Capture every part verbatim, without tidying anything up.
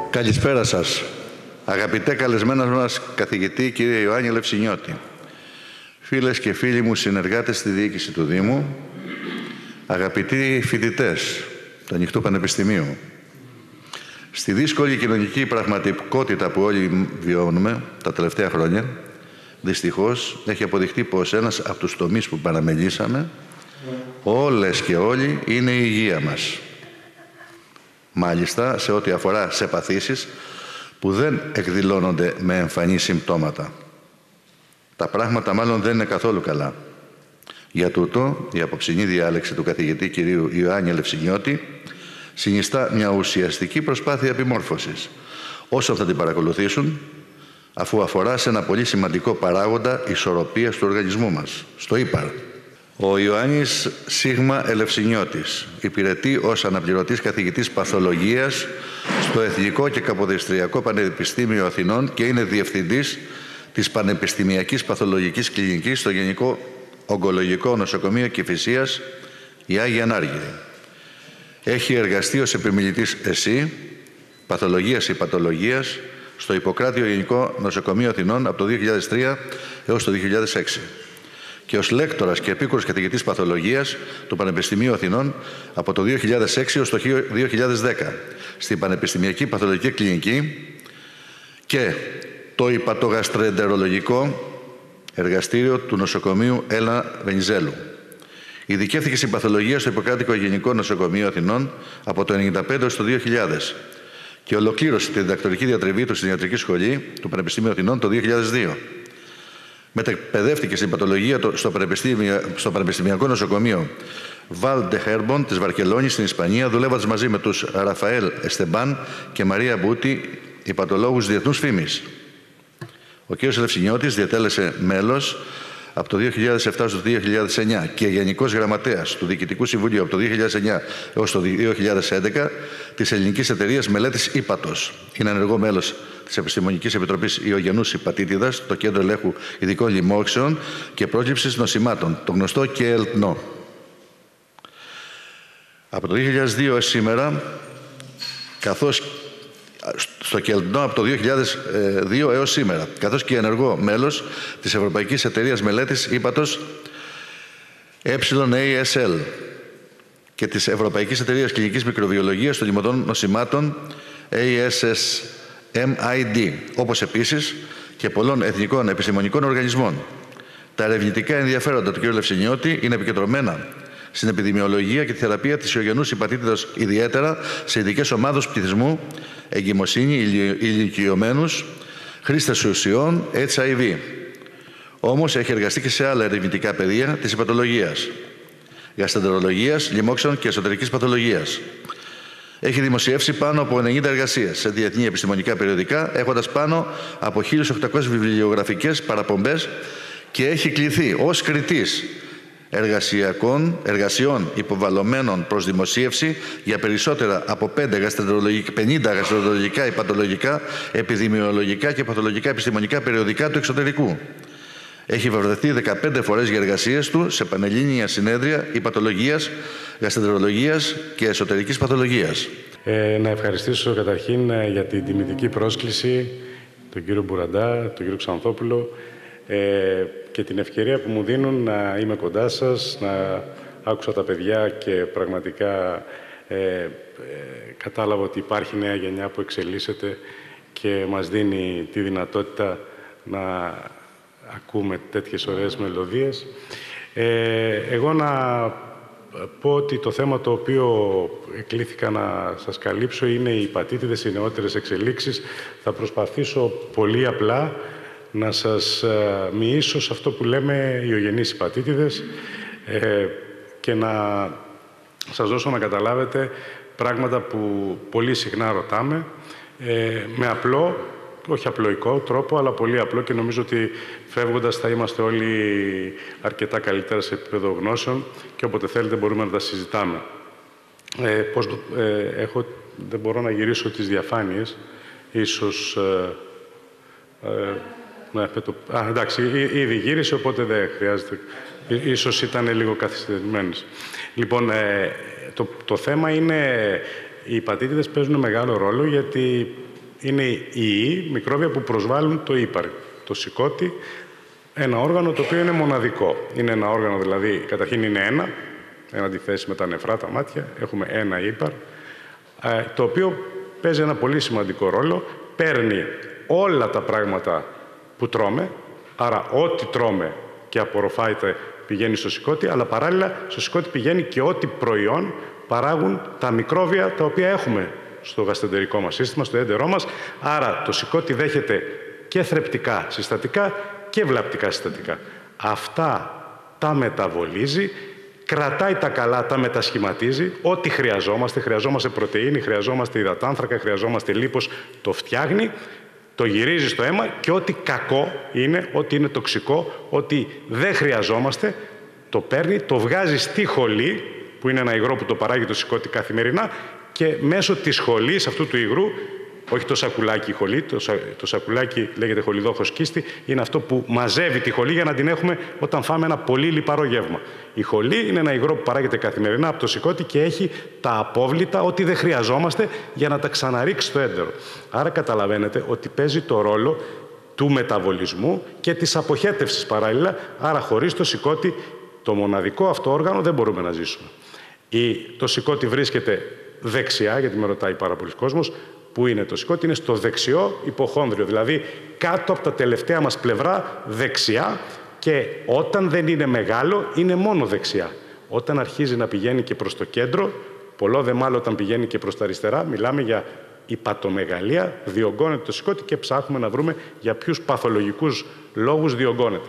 Καλησπέρα σας. Αγαπητέ καλεσμένα μας καθηγητή, κύριε Ιωάννη Ελευσινιώτη. Φίλες και φίλοι μου συνεργάτες στη διοίκηση του Δήμου, αγαπητοί φοιτητές του Ανοιχτού Πανεπιστημίου. Στη δύσκολη κοινωνική πραγματικότητα που όλοι βιώνουμε τα τελευταία χρόνια, δυστυχώς έχει αποδειχτεί πως ένας από τους τομείς που παραμελήσαμε, όλες και όλοι, είναι η υγεία μας. Μάλιστα, σε ό,τι αφορά σε παθήσεις που δεν εκδηλώνονται με εμφανή συμπτώματα. Τα πράγματα μάλλον δεν είναι καθόλου καλά. Για τούτο, η απόψινή διάλεξη του καθηγητή κυρίου Ιωάννη Ελευσινιώτη συνιστά μια ουσιαστική προσπάθεια επιμόρφωσης όσων θα την παρακολουθήσουν, αφού αφορά σε ένα πολύ σημαντικό παράγοντα ισορροπίας του οργανισμού μας, στο ύπαρ. Ο Ιωάννης Σίγμα Ελευσινιώτης υπηρετεί ως αναπληρωτής καθηγητής παθολογίας στο Εθνικό και Καποδιστριακό Πανεπιστήμιο Αθηνών και είναι διευθυντής της Πανεπιστημιακής Παθολογικής Κλινικής στο Γενικό Ογκολογικό Νοσοκομείο Κηφισίας, η Άγια Ανάργυρη. Έχει εργαστεί ως επιμελητής ΕΣΥ, Παθολογίας ή Πατολογίας, στο Ιπποκράτιο Γενικό Νοσοκομείο Αθηνών από το δύο χιλιάδες τρία έως το δύο χιλιάδες έξι και ως λέκτορας και επίκουρος καθηγητής παθολογίας του Πανεπιστημίου Αθηνών από το δύο χιλιάδες έξι έως το δύο χιλιάδες δέκα στην Πανεπιστημιακή Παθολογική Κλινική και το Υπατογαστροεντερολογικό Εργαστήριο του Νοσοκομείου Έλενα Βενιζέλου. Ειδικεύθηκε στην παθολογία στο Ιπποκράτικο Γενικό Νοσοκομείο Αθηνών από το χίλια εννιακόσια ενενήντα πέντε έως το δύο χιλιάδες και ολοκλήρωσε τη διδακτορική διατριβή του στην Ιατρική Σχολή του Πανεπιστημίου Αθηνών το δύο χιλιάδες δύο. Μετεκπαιδεύτηκε στην πατολογία στο, στο Πανεπιστημιακό Νοσοκομείο Βαλ ντε Χέρμπον της Βαρκελόνης στην Ισπανία, δουλεύοντας μαζί με τους Ραφαέλ Εστεμπάν και Μαρία Μπούτη, υπατολόγους διεθνούς φήμης. Ο κ. Ελευσινιώτης διατέλεσε μέλος από το δύο χιλιάδες επτά έως το δύο χιλιάδες εννιά και Γενικός Γραμματέας του Διοικητικού Συμβουλίου από το δύο χιλιάδες εννιά έως το δύο χιλιάδες έντεκα της Ελληνικής Εταιρείας Μελέτης Ήπατος. Είναι ενεργό μέλος της Επιστημονικής Επιτροπής Ιογενούς Υπατήτηδας, το Κέντρο Ελέγχου Ειδικών Λοιμώξεων και Πρόληψης Νοσημάτων, το γνωστό ΚΕΛΤΝΟ. Από το δύο χιλιάδες δύο έως σήμερα, καθώς στο ΚΕΛΤΝΟ από το δύο χιλιάδες δύο έως σήμερα, καθώς και ενεργό μέλος της Ευρωπαϊκής Εταιρείας Μελέτης Ήπατος ε έι ες ελ και της Ευρωπαϊκής Εταιρείας Κλινικής Μικροβιολογίας των Λιμωτών Νοσημάτων έι ες ες εμ άι ντι, όπως επίσης και πολλών εθνικών επιστημονικών οργανισμών. Τα ερευνητικά ενδιαφέροντα του κ. Ελευσινιώτη είναι επικεντρωμένα στην επιδημιολογία και τη θεραπεία της ιογενούς υπατήτηδας, ιδιαίτερα σε ειδικές ομάδες πληθυσμού, εγκυμοσύνη, ηλικιωμένους, χρήστες ουσιών, έιτς άι βι. Όμως έχει εργαστεί και σε άλλα ερευνητικά πεδία της υπατολογίας, γαστρεντερολογίας, λοιμόξεων και εσωτερικής παθολογίας. Έχει δημοσιεύσει πάνω από ενενήντα εργασίες σε διεθνή επιστημονικά περιοδικά, έχοντας πάνω από χίλιες οκτακόσιες βιβλιογραφικές παραπομπές και έχει κληθεί ως κριτής εργασιακών, εργασιών υποβαλλωμένων προς δημοσίευση για περισσότερα από πενήντα γαστρεντερολογικά, υπατολογικά, επιδημιολογικά και παθολογικά επιστημονικά περιοδικά του εξωτερικού. Έχει βρεθεί δεκαπέντε φορές για εργασίες του σε πανελλήνια συνέδρια υπατολογίας, γαστρεντερολογίας και εσωτερικής παθολογίας. Ε, να ευχαριστήσω καταρχήν για την τιμητική πρόσκληση τον κύριο Μπουραντά, τον κύριο Ξανθόπουλο ε, και την ευκαιρία που μου δίνουν να είμαι κοντά σας, να άκουσα τα παιδιά και πραγματικά ε, ε, κατάλαβα ότι υπάρχει νέα γενιά που εξελίσσεται και μας δίνει τη δυνατότητα να ακούμε τέτοιες ωραίες μελωδίες. Ε, εγώ να πω ότι το θέμα το οποίο εκλήθηκα να σας καλύψω είναι οι υπατήτηδες, οι νεότερες εξελίξεις. Θα προσπαθήσω πολύ απλά να σας μοιήσω σε αυτό που λέμε ιογενείς υπατήτηδες ε, και να σας δώσω να καταλάβετε πράγματα που πολύ συχνά ρωτάμε ε, με απλό, όχι απλοϊκό τρόπο, αλλά πολύ απλό και νομίζω ότι φεύγοντας θα είμαστε όλοι αρκετά καλύτερα σε επίπεδο γνώσεων και όποτε θέλετε μπορούμε να τα συζητάμε. Ε, πώς, ε, έχω, δεν μπορώ να γυρίσω τις διαφάνειες, ίσως... Ε, ε, ναι, το, α, εντάξει, ήδη γύρισε, οπότε δεν χρειάζεται. Ίσως ήταν λίγο καθυστερημένες. Λοιπόν, ε, το, το θέμα είναι... Οι υπατήτηδες παίζουν μεγάλο ρόλο γιατί είναι οι ιοί, μικρόβια που προσβάλλουν το ύπαρ, το σηκώτη, ένα όργανο το οποίο είναι μοναδικό. Είναι ένα όργανο, δηλαδή, καταρχήν είναι ένα, εν αντιθέσει με τα νεφρά, τα μάτια, έχουμε ένα ύπαρ, το οποίο παίζει ένα πολύ σημαντικό ρόλο, παίρνει όλα τα πράγματα που τρώμε, άρα ό,τι τρώμε και απορροφάεται πηγαίνει στο σηκώτη, αλλά παράλληλα στο σηκώτη πηγαίνει και ό,τι προϊόν παράγουν τα μικρόβια τα οποία έχουμε στο γαστρεντερικό μας σύστημα, στο έντερό μας. Άρα το σηκώτη δέχεται και θρεπτικά συστατικά και βλαπτικά συστατικά. Αυτά τα μεταβολίζει, κρατάει τα καλά, τα μετασχηματίζει, ό,τι χρειαζόμαστε, χρειαζόμαστε πρωτεΐνη, χρειαζόμαστε υδατάνθρακα, χρειαζόμαστε λίπος, το φτιάχνει, το γυρίζει στο αίμα και ό,τι κακό είναι, ό,τι είναι τοξικό, ό,τι δεν χρειαζόμαστε, το παίρνει, το βγάζει στη χολή, που είναι ένα υγρό που το παράγει το σηκώτη καθημερινά, και μέσω της χολής αυτού του υγρού, όχι το σακουλάκι η χολή, το, σα, το σακουλάκι λέγεται χολιδόχος κίστη, είναι αυτό που μαζεύει τη χολή για να την έχουμε όταν φάμε ένα πολύ λιπαρό γεύμα. Η χολή είναι ένα υγρό που παράγεται καθημερινά από το σηκώτη και έχει τα απόβλητα, ό,τι δεν χρειαζόμαστε, για να τα ξαναρίξει στο έντερο. Άρα καταλαβαίνετε ότι παίζει το ρόλο του μεταβολισμού και της αποχέτευσης παράλληλα, άρα χωρίς το σηκώτη, το μοναδικό αυτό όργανο, δεν μπορούμε να ζήσουμε. Η, το σηκώτη βρίσκεται δεξιά, γιατί με ρωτάει πάρα πολλοί κόσμος, που είναι το σηκώτη, είναι στο δεξιό υποχόνδριο, δηλαδή κάτω από τα τελευταία μας πλευρά δεξιά, και όταν δεν είναι μεγάλο είναι μόνο δεξιά. Όταν αρχίζει να πηγαίνει και προς το κέντρο, πολλό δε μάλλον όταν πηγαίνει και προς τα αριστερά, μιλάμε για υπατομεγαλία, διωγγώνεται το σηκώτη και ψάχνουμε να βρούμε για ποιους παθολογικούς λόγους διωγγώνεται.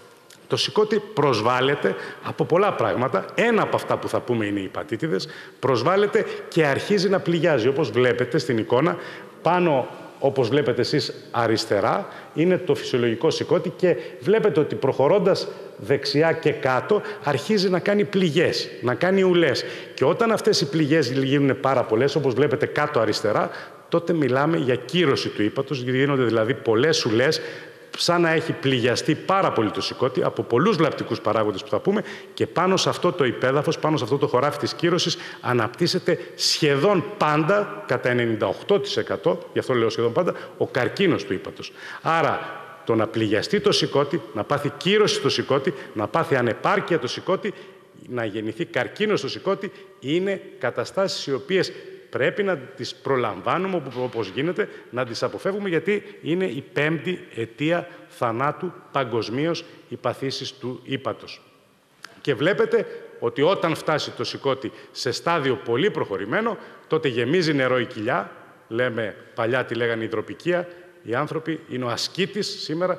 Το σηκώτη προσβάλλεται από πολλά πράγματα. Ένα από αυτά που θα πούμε είναι οι υπατήτηδες. Προσβάλλεται και αρχίζει να πληγιάζει. Όπως βλέπετε στην εικόνα, πάνω, όπως βλέπετε εσείς αριστερά, είναι το φυσιολογικό σηκώτη και βλέπετε ότι προχωρώντας δεξιά και κάτω αρχίζει να κάνει πληγές, να κάνει ουλές. Και όταν αυτές οι πληγές γίνουν πάρα πολλές, όπως βλέπετε κάτω αριστερά, τότε μιλάμε για κύρωση του ύπατος, γίνονται δηλαδή πολλές ουλές, σαν να έχει πληγιαστεί πάρα πολύ το σηκώτη από πολλούς βλαπτικούς παράγοντες που θα πούμε, και πάνω σε αυτό το υπέδαφος, πάνω σε αυτό το χωράφι της κύρωσης, αναπτύσσεται σχεδόν πάντα, κατά ενενήντα οκτώ τοις εκατό, γι' αυτό λέω σχεδόν πάντα, ο καρκίνος του ύπατος. Άρα το να πληγιαστεί το σηκώτη, να πάθει κύρωση το σηκώτη, να πάθει ανεπάρκεια το σηκώτη, να γεννηθεί καρκίνος στο σηκώτη, είναι καταστάσεις οι οποίες πρέπει να τις προλαμβάνουμε όπως γίνεται, να τις αποφεύγουμε, γιατί είναι η πέμπτη αιτία θανάτου παγκοσμίως οι παθήσεις του ύπατος. Και βλέπετε ότι όταν φτάσει το σηκώτη σε στάδιο πολύ προχωρημένο, τότε γεμίζει νερό η κοιλιά, λέμε παλιά τη λέγανε υδροπικία, οι άνθρωποι είναι ο ασκήτης σήμερα,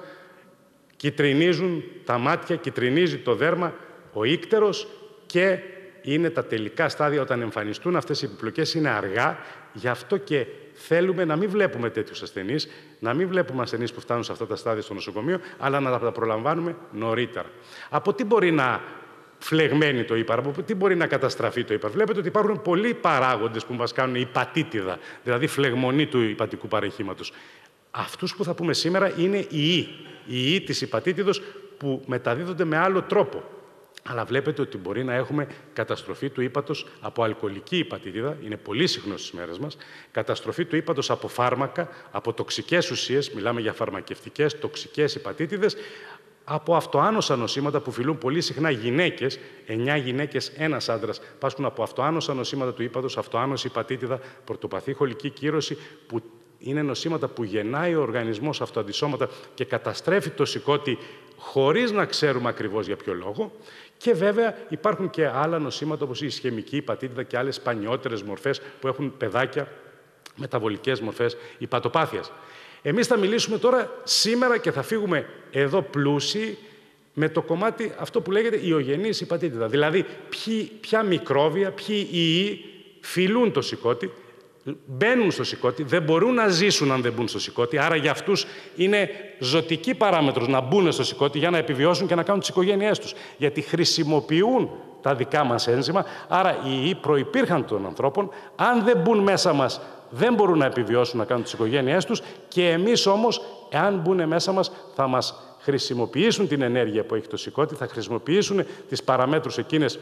κυτρινίζουν τα μάτια, κυτρινίζει το δέρμα, ο ίκτερος, και είναι τα τελικά στάδια όταν εμφανιστούν αυτές οι επιπλοκές, είναι αργά. Γι' αυτό και θέλουμε να μην βλέπουμε τέτοιους ασθενείς, να μην βλέπουμε ασθενείς που φτάνουν σε αυτά τα στάδια στο νοσοκομείο, αλλά να τα προλαμβάνουμε νωρίτερα. Από τι μπορεί να φλεγμένει το ύπαρ, από τι μπορεί να καταστραφεί το ύπαρ? Βλέπετε ότι υπάρχουν πολλοί παράγοντες που μας κάνουν υπατήτηδα, δηλαδή φλεγμονή του υπατικού παρεχήματος. Αυτούς που θα πούμε σήμερα είναι οι ιοί, οι ιοί της υπατήτηδος που μεταδίδονται με άλλο τρόπο. Αλλά βλέπετε ότι μπορεί να έχουμε καταστροφή του ύπατος από αλκοολική υπατήτηδα, είναι πολύ συχνό στις μέρες μας, καταστροφή του ύπατος από φάρμακα, από τοξικές ουσίες, μιλάμε για φαρμακευτικές, τοξικές υπατήτηδες, από αυτοάνοσα νοσήματα που φυλούν πολύ συχνά γυναίκες, εννιά γυναίκες, ένας άντρας, πάσχουν από αυτοάνοσα νοσήματα του ύπατος, αυτοάνωση υπατήτηδα, πρωτοπαθή χολική κύρωση, που είναι νοσήματα που γεννάει ο οργανισμός αυτοαντισώματα και καταστρέφει το σηκώτη χωρίς να ξέρουμε ακριβώς για ποιο λόγο. Και βέβαια υπάρχουν και άλλα νοσήματα όπως η ισχαιμική υπατήτηδα και άλλες σπανιότερες μορφές που έχουν παιδάκια, μεταβολικές μορφές υπατοπάθειας. Εμείς θα μιλήσουμε τώρα σήμερα και θα φύγουμε εδώ πλούσιοι με το κομμάτι αυτό που λέγεται ιογενής υπατήτηδα. Δηλαδή ποιοι, ποια μικρόβια, ποιοι ιοί φυλούν το σηκώτη, μπαίνουν στο σηκώτη, δεν μπορούν να ζήσουν αν δεν μπουν στο σηκώτη, άρα για αυτούς είναι ζωτική παράμετρος να μπουν στο σηκώτη για να επιβιώσουν και να κάνουν τις οικογένειές τους. Γιατί χρησιμοποιούν τα δικά μας ένζημα, άρα οι ιοί προϋπήρχαν των ανθρώπων, αν δεν μπουν μέσα μας δεν μπορούν να επιβιώσουν να κάνουν τις οικογένειές τους, και εμείς όμως, εάν μπουν μέσα μας, θα μας χρησιμοποιήσουν την ενέργεια που έχει το σηκώτη, θα χρησιμοποιήσουν τις παραμέτρους εκείνες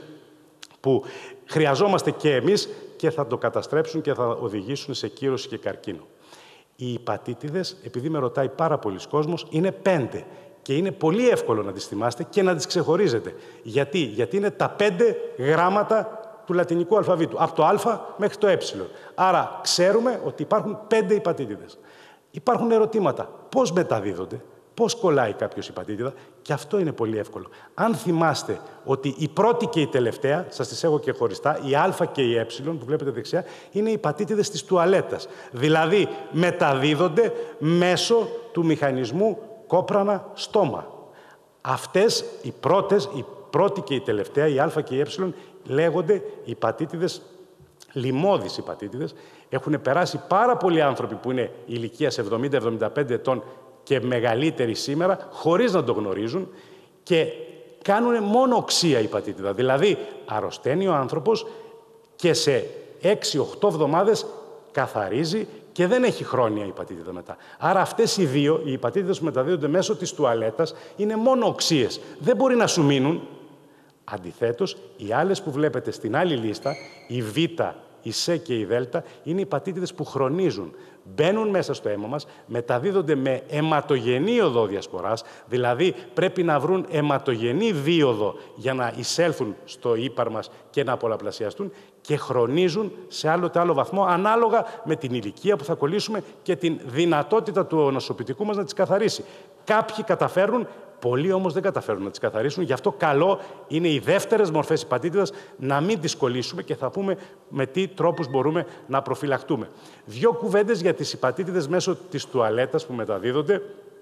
που χρειαζόμαστε και εμείς και θα το καταστρέψουν και θα οδηγήσουν σε κύρωση και καρκίνο. Οι υπατήτηδες, επειδή με ρωτάει πάρα πολλοί κόσμος, είναι πέντε. Και είναι πολύ εύκολο να τις θυμάστε και να τις ξεχωρίζετε. Γιατί, Γιατί είναι τα πέντε γράμματα του λατινικού αλφαβήτου, από το α μέχρι το ε. Άρα ξέρουμε ότι υπάρχουν πέντε υπατήτηδες. Υπάρχουν ερωτήματα. Πώς μεταδίδονται, πώς κολλάει κάποιος υπατήτηδα, και αυτό είναι πολύ εύκολο. Αν θυμάστε ότι η πρώτη και η τελευταία, σας τις έχω και χωριστά, η α και η ε που βλέπετε δεξιά, είναι οι υπατήτηδες της τουαλέτας. Δηλαδή μεταδίδονται μέσω του μηχανισμού κόπρανα-στόμα. Αυτές οι πρώτες, η πρώτη και η τελευταία, η α και η ε, λέγονται υπατήτηδες, λιμώδεις υπατήτηδες. Έχουν περάσει πάρα πολλοί άνθρωποι που είναι ηλικίας εβδομήντα εβδομήντα πέντε ετών και μεγαλύτεροι σήμερα, χωρίς να το γνωρίζουν, και κάνουν μόνο οξία υπατήτηδα. Δηλαδή, αρρωσταίνει ο άνθρωπος και σε έξι οχτώ εβδομάδες καθαρίζει και δεν έχει χρόνια υπατήτηδα μετά. Άρα αυτές οι δύο, οι υπατήτηδες που μεταδίδονται μέσω της τουαλέτας, είναι μόνο οξείες. Δεν μπορεί να σου μείνουν. Αντιθέτως, οι άλλες που βλέπετε στην άλλη λίστα, η Β, η Σ και η Δ, είναι υπατήτηδες που χρονίζουν. Μπαίνουν μέσα στο αίμα μας, μεταδίδονται με αιματογενή οδό διασποράς, δηλαδή πρέπει να βρουν αιματογενή δίωδο για να εισέλθουν στο ύπαρ μας και να πολλαπλασιαστούν, και χρονίζουν σε άλλο τε άλλο βαθμό, ανάλογα με την ηλικία που θα κολλήσουμε και την δυνατότητα του νοσοποιητικού μας να τις καθαρίσει. Κάποιοι καταφέρουν, πολλοί όμως δεν καταφέρουν να τις καθαρίσουν, γι' αυτό καλό είναι οι δεύτερες μορφές υπατήτηδας να μην τις κολλήσουμε, και θα πούμε με τι τρόπους μπορούμε να προφυλαχτούμε. Δύο κουβέντες για τις υπατήτηδες μέσω της τουαλέτας που μεταδίδονται.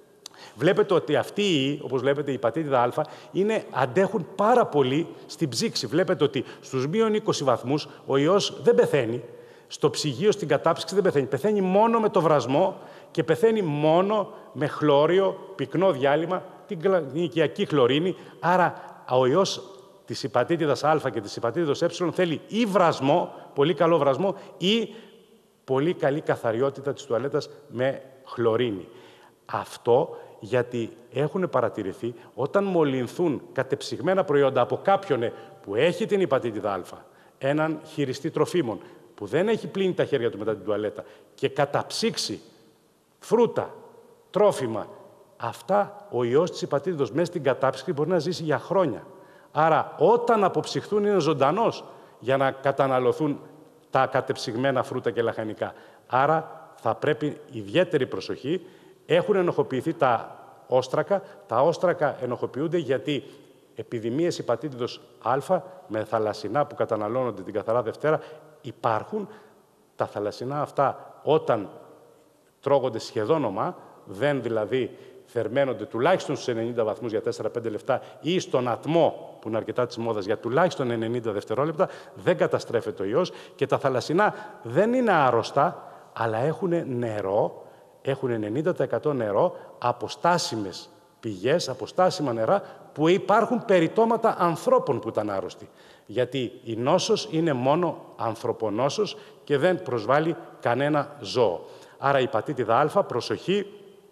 Βλέπετε ότι αυτοί, όπως βλέπετε, η υπατήτηδα Α, είναι, αντέχουν πάρα πολύ στην ψήξη. Βλέπετε ότι στους μείον είκοσι βαθμούς ο ιός δεν πεθαίνει, στο ψυγείο, στην κατάψυξη δεν πεθαίνει. Πεθαίνει μόνο με το βρασμό και πεθαίνει μόνο με χλώριο, πυκνό διάλειμμα, την οικιακή χλωρίνη. Άρα ο ιός της υπατήτηδας Α και της υπατήτηδας Ε θέλει ή βρασμό, πολύ καλό βρασμό, ή πολύ καλή καθαριότητα της τουαλέτας με χλωρίνη. Αυτό γιατί έχουν παρατηρηθεί όταν μολυνθούν κατεψυγμένα προϊόντα από κάποιον που έχει την υπατήτηδα Α, έναν χειριστή τροφίμων που δεν έχει πλύνει τα χέρια του μετά την τουαλέτα και καταψύξει φρούτα, τρόφιμα, αυτά ο ιός της υπατήτηδος μέσα στην κατάψυξη μπορεί να ζήσει για χρόνια. Άρα όταν αποψυχθούν είναι ζωντανός για να καταναλωθούν τα κατεψυγμένα φρούτα και λαχανικά. Άρα θα πρέπει ιδιαίτερη προσοχή. Έχουν ενοχοποιηθεί τα όστρακα. Τα όστρακα ενοχοποιούνται γιατί επιδημίες υπατήτηδος Α με θαλασσινά που καταναλώνονται την καθαρά Δευτέρα υπάρχουν. Τα θαλασσινά αυτά όταν τρώγονται σχεδόν ομά, δεν δηλαδή θερμαίνονται τουλάχιστον στους ενενήντα βαθμούς για τέσσερα πέντε λεπτά ή στον ατμό που είναι αρκετά της μόδας για τουλάχιστον ενενήντα δευτερόλεπτα, δεν καταστρέφεται ο ιός, και τα θαλασσινά δεν είναι άρρωστα, αλλά έχουν νερό, έχουν ενενήντα τοις εκατό νερό από στάσιμες πηγές, από στάσιμα νερά, που υπάρχουν περιτώματα ανθρώπων που ήταν άρρωστοι. Γιατί η νόσος είναι μόνο ανθρωπονόσος και δεν προσβάλλει κανένα ζώο. Άρα η υπατήτηδα Α, προσοχή,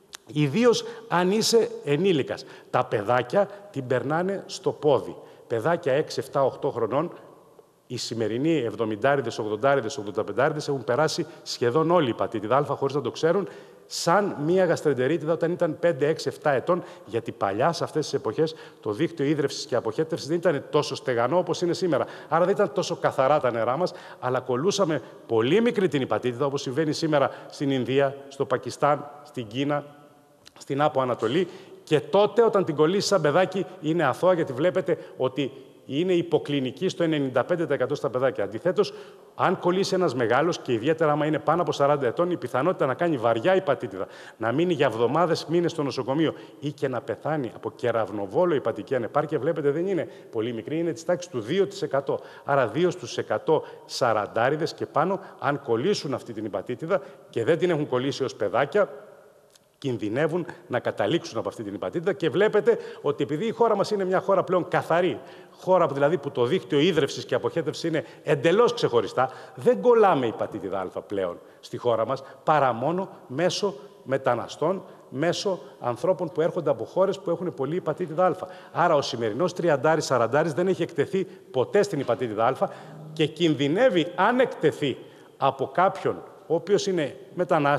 ιδίως αν είσαι ενήλικας. Τα παιδάκια την περνάνε στο πόδι. Παιδάκια έξι, επτά, οκτώ χρονών, οι σημερινοί εβδομηντάριδες, ογδοντάριδες, ογδονταπεντάριδες έχουν περάσει σχεδόν όλοι η υπατήτηδα Α χωρίς να το ξέρουν, σαν μία γαστρεντερίτιδα όταν ήταν πέντε, έξι, επτά ετών, γιατί παλιά σε αυτές τις εποχές το δίκτυο ίδρευσης και αποχέτευσης δεν ήταν τόσο στεγανό όπως είναι σήμερα. Άρα δεν ήταν τόσο καθαρά τα νερά μας, αλλά κολλούσαμε πολύ μικρή την υπατήτηδα, όπως συμβαίνει σήμερα στην Ινδία, στο Πακιστάν, στην Κίνα, στην Άπο Ανατολή. Και τότε όταν την κολλήσει σαν παιδάκι είναι αθώα, γιατί βλέπετε ότι είναι υποκλινική στο ενενήντα πέντε τοις εκατό στα παιδάκια. Αντιθέτως, αν κολλήσει ένας μεγάλος και ιδιαίτερα άμα είναι πάνω από σαράντα ετών, η πιθανότητα να κάνει βαριά υπατήτηδα, να μείνει για εβδομάδες, μήνες στο νοσοκομείο ή και να πεθάνει από κεραυνοβόλο υπατική ανεπάρκεια, βλέπετε δεν είναι πολύ μικρή, είναι της τάξης του δύο τοις εκατό. Άρα δύο στους εκατό σαραντάριδες και πάνω, αν κολλήσουν αυτή την υπατήτηδα και δεν την έχουν κολλήσει ως παιδάκια, κινδυνεύουν να καταλήξουν από αυτή την υπατήτηδα. Και βλέπετε ότι επειδή η χώρα μας είναι μια χώρα πλέον καθαρή, χώρα που δηλαδή που το δίκτυο ίδρευσης και αποχέτευσης είναι εντελώς ξεχωριστά, δεν κολλάμε υπατήτηδα Α πλέον στη χώρα μας, παρά μόνο μέσω μεταναστών, μέσω ανθρώπων που έρχονται από χώρες που έχουν πολύ υπατήτηδα Α. Άρα ο σημερινός τριαντάρης, σαραντάρης δεν έχει εκτεθεί ποτέ στην υπατήτηδα Α και κινδυνεύει, αν εκτεθεί από κάποιον ο οποίος είναι μετανάστης, ο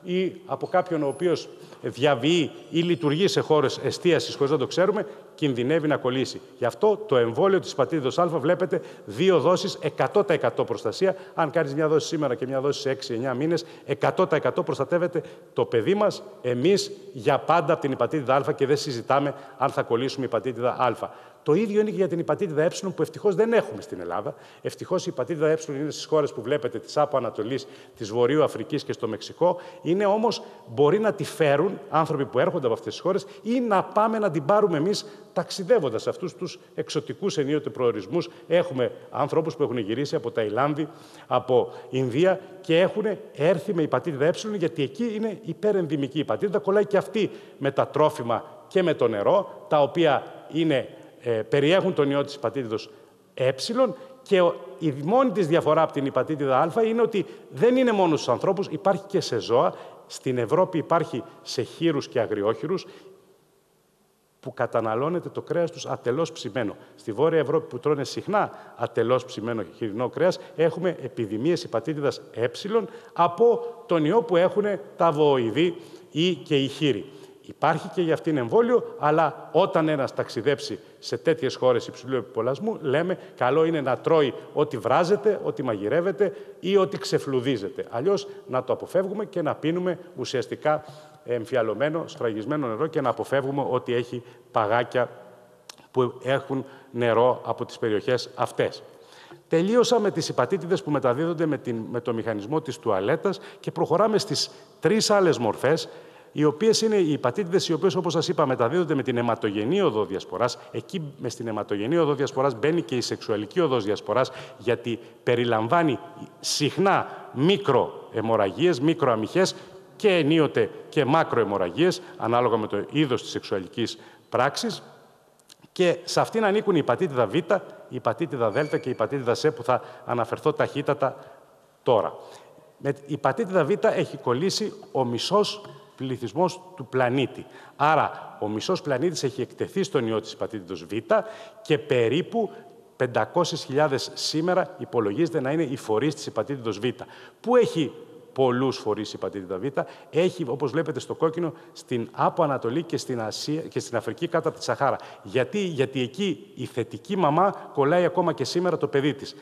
ή από κάποιον ο οποίος διαβιεί ή λειτουργεί σε χώρες εστίασης χωρίς να το ξέρουμε, κινδυνεύει να κολλήσει. Γι' αυτό το εμβόλιο της υπατήτηδος Α βλέπετε δύο δόσεις, εκατό τοις εκατό προστασία. Αν κάνεις μια δόση σήμερα και μια δόση σε έξι εννιά μήνες, εκατό τοις εκατό προστατεύεται το παιδί μας, εμείς, για πάντα από την υπατήτηδα Α και δεν συζητάμε αν θα κολλήσουμε υπατήτηδα Α. Το ίδιο είναι και για την υπατήτηδα Ε, που ευτυχώς δεν έχουμε στην Ελλάδα. Ευτυχώς η υπατήτηδα Ε είναι στις χώρες που βλέπετε, της Άπο Ανατολής, της Βορείου Αφρικής και στο Μεξικό. Είναι όμως, μπορεί να τη φέρουν άνθρωποι που έρχονται από αυτές τις χώρες ή να πάμε να την πάρουμε εμείς ταξιδεύοντας σε αυτούς τους εξωτικούς ενίοτε προορισμούς. Έχουμε ανθρώπους που έχουν γυρίσει από Ταϊλάνδη, από Ινδία και έχουν έρθει με υπατήτηδα Ε, γιατί εκεί είναι υπερενδυμική υπατήτηδα. Κολλάει και αυτή με τα τρόφιμα και με το νερό, τα οποία είναι. Ε, περιέχουν τον ιό της υπατήτηδος Ε και η μόνη της διαφορά από την υπατήτηδα Α είναι ότι δεν είναι μόνο στους ανθρώπους, υπάρχει και σε ζώα. Στην Ευρώπη υπάρχει σε χήρους και αγριόχειρους που καταναλώνεται το κρέας τους ατελώς ψημένο. Στη Βόρεια Ευρώπη που τρώνε συχνά ατελώς ψημένο χοιρινό κρέας, έχουμε επιδημίες υπατήτηδας Ε από τον ιό που έχουν τα βοηδή ή και οι χείροι. Υπάρχει και για αυτήν εμβόλιο, αλλά όταν ένας ταξιδέψει σε τέτοιες χώρες υψηλού επιπολασμού, λέμε καλό είναι να τρώει ό,τι βράζεται, ό,τι μαγειρεύεται ή ό,τι ξεφλουδίζεται. Αλλιώς να το αποφεύγουμε και να πίνουμε ουσιαστικά εμφιαλωμένο, σφραγισμένο νερό και να αποφεύγουμε ό,τι έχει παγάκια που έχουν νερό από τις περιοχές αυτές. Τελείωσα με τις υπατήτηδες που μεταδίδονται με, την, με το μηχανισμό της τουαλέτας και προχωράμε στις τρεις άλλες μορφές, οι οποίες είναι οι υπατήτηδες, οι οποίες, όπως σας είπα, μεταδίδονται με την αιματογενή οδό διασποράς. Εκεί, με στην αιματογενή οδό διασποράς, μπαίνει και η σεξουαλική οδός διασποράς, γιατί περιλαμβάνει συχνά μικροαιμορραγίες, μικροαμυχές και ενίοτε και μακροαιμορραγίες, ανάλογα με το είδος της σεξουαλικής πράξης. Και σε αυτήν ανήκουν η υπατήτηδα Β, η υπατήτηδα Δ και η υπατήτηδα Σ, που θα αναφερθώ ταχύτατα τώρα. Με η υπατήτηδα Β έχει κολλήσει ο μισός πληθυσμός του πλανήτη. Άρα, ο μισός πλανήτης έχει εκτεθεί στον ιό της υπατήτηδος Β και περίπου πεντακόσιες χιλιάδες σήμερα υπολογίζεται να είναι οι φορείς της υπατήτηδος Β. Πού έχει πολλούς φορείς η υπατήτηδα Β? Έχει, όπως βλέπετε στο κόκκινο, στην Άπο Ανατολή και στην, Ασία, και στην Αφρική κάτω από τη Σαχάρα. Γιατί? Γιατί εκεί η θετική μαμά κολλάει ακόμα και σήμερα το παιδί της.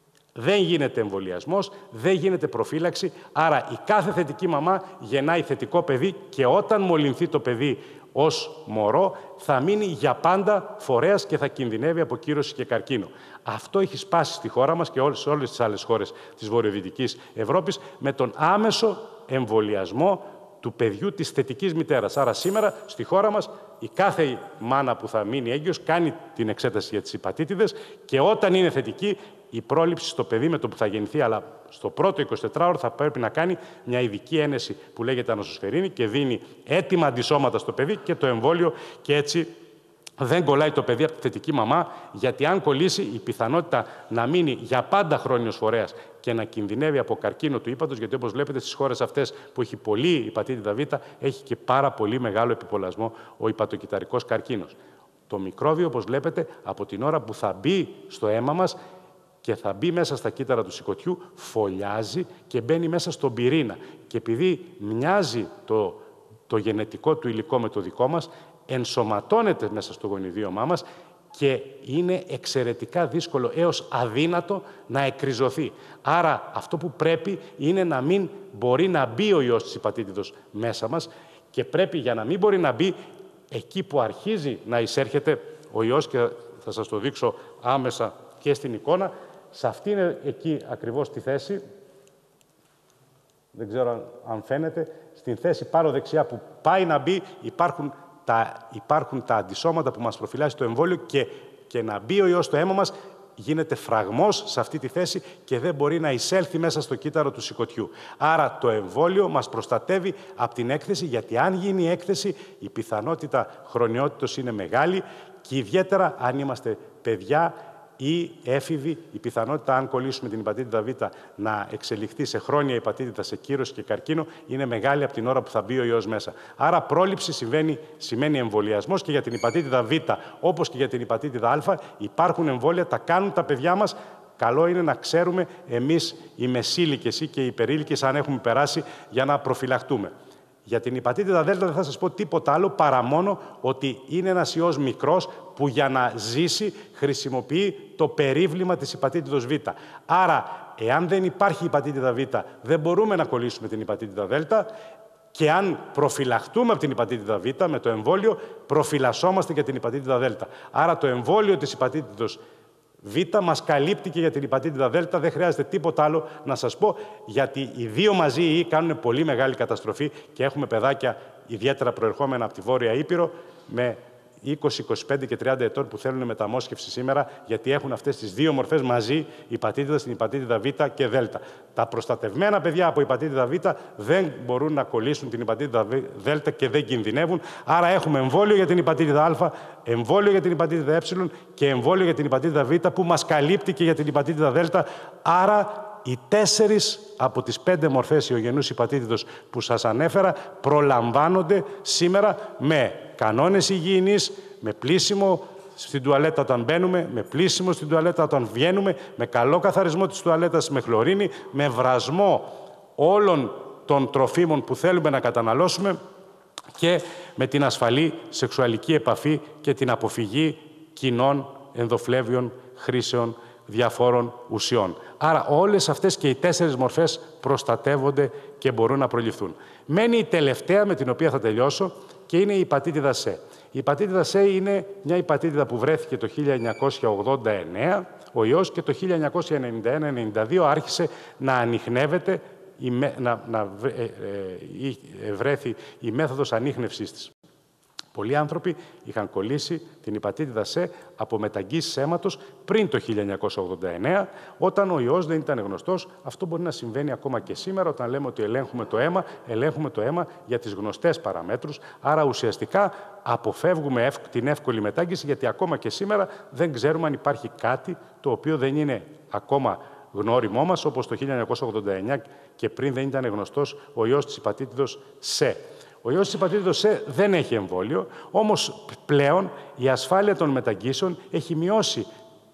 Δεν γίνεται εμβολιασμός, δεν γίνεται προφύλαξη, άρα η κάθε θετική μαμά γεννάει θετικό παιδί και όταν μολυνθεί το παιδί ως μωρό θα μείνει για πάντα φορέας και θα κινδυνεύει από κύρωση και καρκίνο. Αυτό έχει σπάσει στη χώρα μας και σε όλες τις άλλες χώρες της βορειοδυτικής Ευρώπης με τον άμεσο εμβολιασμό του παιδιού της θετικής μητέρας. Άρα σήμερα στη χώρα μας η κάθε μάνα που θα μείνει έγκυος κάνει την εξέταση για τις υπατήτηδες και όταν είναι θετική η πρόληψη στο παιδί με το που θα γεννηθεί, αλλά στο πρώτο εικοσιτετράωρο θα πρέπει να κάνει μια ειδική ένεση που λέγεται ανοσοσφαιρίνη και δίνει έτοιμα αντισώματα στο παιδί και το εμβόλιο και έτσι δεν κολλάει το παιδί από τη θετική μαμά, γιατί αν κολλήσει η πιθανότητα να μείνει για πάντα χρόνιος φορέας και να κινδυνεύει από καρκίνο του ύπατος, γιατί όπως βλέπετε στις χώρες αυτές που έχει πολύ υπατήτηδα Β, έχει και πάρα πολύ μεγάλο επιπολασμό ο υπατοκυταρικός καρκίνος. Το μικρόβιο, όπως βλέπετε, από την ώρα που θα μπει στο αίμα μας και θα μπει μέσα στα κύτταρα του σηκωτιού, φωλιάζει και μπαίνει μέσα στον πυρήνα. Και επειδή μοιάζει το, το γενετικό του υλικό με το δικό μας, ενσωματώνεται μέσα στο γονιδίωμά μας και είναι εξαιρετικά δύσκολο έως αδύνατο να εκριζωθεί. Άρα αυτό που πρέπει είναι να μην μπορεί να μπει ο ιός της υπατήτηδος μέσα μας και πρέπει, για να μην μπορεί να μπει, εκεί που αρχίζει να εισέρχεται ο ιός, και θα σας το δείξω άμεσα και στην εικόνα, σε αυτήν εκεί ακριβώς τη θέση, δεν ξέρω αν φαίνεται, στην θέση πάνω δεξιά που πάει να μπει υπάρχουν τα, υπάρχουν τα αντισώματα που μας προφυλάσσει το εμβόλιο και, και να μπει ο ιός στο αίμα μας γίνεται φραγμός σε αυτή τη θέση και δεν μπορεί να εισέλθει μέσα στο κύτταρο του σηκωτιού. Άρα το εμβόλιο μας προστατεύει από την έκθεση, γιατί αν γίνει η έκθεση η πιθανότητα χρονιότητος είναι μεγάλη και ιδιαίτερα αν είμαστε παιδιά ή έφηβοι, η πιθανότητα, αν κολλήσουμε την υπατήτηδα Β, να εξελιχθεί σε χρόνια υπατήτηδα, σε κύρωση και καρκίνο, είναι μεγάλη από την ώρα που θα μπει ο ιός μέσα. Άρα, πρόληψη συμβαίνει, σημαίνει εμβολιασμός και για την υπατήτηδα Β, όπως και για την υπατήτηδα Α. Υπάρχουν εμβόλια, τα κάνουν τα παιδιά μας, καλό είναι να ξέρουμε εμείς οι μεσήλικες ή και οι υπερήλικες αν έχουμε περάσει για να προφυλαχτούμε. Για την υπατήτηδα Δέλτα δεν θα σας πω τίποτα άλλο παρά μόνο ότι είναι ένας ιός μικρός που για να ζήσει χρησιμοποιεί το περίβλημα της υπατήτηδος Β. Άρα, εάν δεν υπάρχει υπατήτηδα Β, δεν μπορούμε να κολλήσουμε την υπατήτηδα Δέλτα και αν προφυλαχτούμε από την υπατήτηδα Β με το εμβόλιο, προφυλασσόμαστε και την υπατήτηδα Δέλτα. Άρα, το εμβόλιο της υπατήτηδος Β μας καλύπτει και για την υπατήτηδα Δέλτα, δεν χρειάζεται τίποτα άλλο να σας πω, γιατί οι δύο μαζί οι κάνουν πολύ μεγάλη καταστροφή και έχουμε παιδάκια ιδιαίτερα προερχόμενα από τη Βόρεια Ήπειρο με είκοσι, είκοσι πέντε και τριάντα ετών που θέλουν μεταμόσχευση σήμερα, γιατί έχουν αυτές τις δύο μορφές μαζί, υπατήτηδα στην υπατήτηδα Β και Δ. Τα προστατευμένα παιδιά από υπατήτηδα Β δεν μπορούν να κολλήσουν την υπατήτηδα Δ και δεν κινδυνεύουν. Άρα έχουμε εμβόλιο για την υπατήτηδα Α, εμβόλιο για την υπατήτηδα Ε και εμβόλιο για την υπατήτηδα Β που μας καλύπτει και για την υπατήτηδα Δ. Άρα οι τέσσερις από τις πέντε μορφές ιογενούς υπατήτηδος που σας ανέφερα προλαμβάνονται σήμερα με κανόνες υγιεινής, με πλύσιμο στην τουαλέτα όταν μπαίνουμε, με πλύσιμο στην τουαλέτα όταν βγαίνουμε, με καλό καθαρισμό της τουαλέτας, με χλωρίνη, με βρασμό όλων των τροφίμων που θέλουμε να καταναλώσουμε και με την ασφαλή σεξουαλική επαφή και την αποφυγή κοινών ενδοφλέβιων χρήσεων διαφόρων ουσιών. Άρα όλες αυτές και οι τέσσερις μορφές προστατεύονται και μπορούν να προληφθούν. Μένει η τελευταία με την οποία θα τελειώσω και είναι η υπατήτηδα Σ. Η υπατήτηδα Σ είναι μια υπατήτηδα που βρέθηκε το χίλια εννιακόσια ογδόντα εννέα ο ιός και το χίλια εννιακόσια ενενήντα ένα ενενήντα δύο άρχισε να ανιχνεύεται, να, να βρέθη η μέθοδος ανίχνευσής της. Πολλοί άνθρωποι είχαν κολλήσει την υπατήτηδα Σ από μεταγγίσεις αίματος πριν το χίλια εννιακόσια ογδόντα εννέα, όταν ο ιός δεν ήταν γνωστός. Αυτό μπορεί να συμβαίνει ακόμα και σήμερα, όταν λέμε ότι ελέγχουμε το αίμα, ελέγχουμε το αίμα για τις γνωστές παραμέτρους. Άρα ουσιαστικά αποφεύγουμε την εύκολη μετάγγιση, γιατί ακόμα και σήμερα δεν ξέρουμε αν υπάρχει κάτι το οποίο δεν είναι ακόμα γνώριμό μας, όπως το χίλια εννιακόσια ογδόντα εννέα και πριν δεν ήταν γνωστός ο ιός της υπατήτηδος Σ. Ο ιός της υπατήτηδος Σ δεν έχει εμβόλιο, όμως πλέον η ασφάλεια των μεταγγίσεων έχει μειώσει,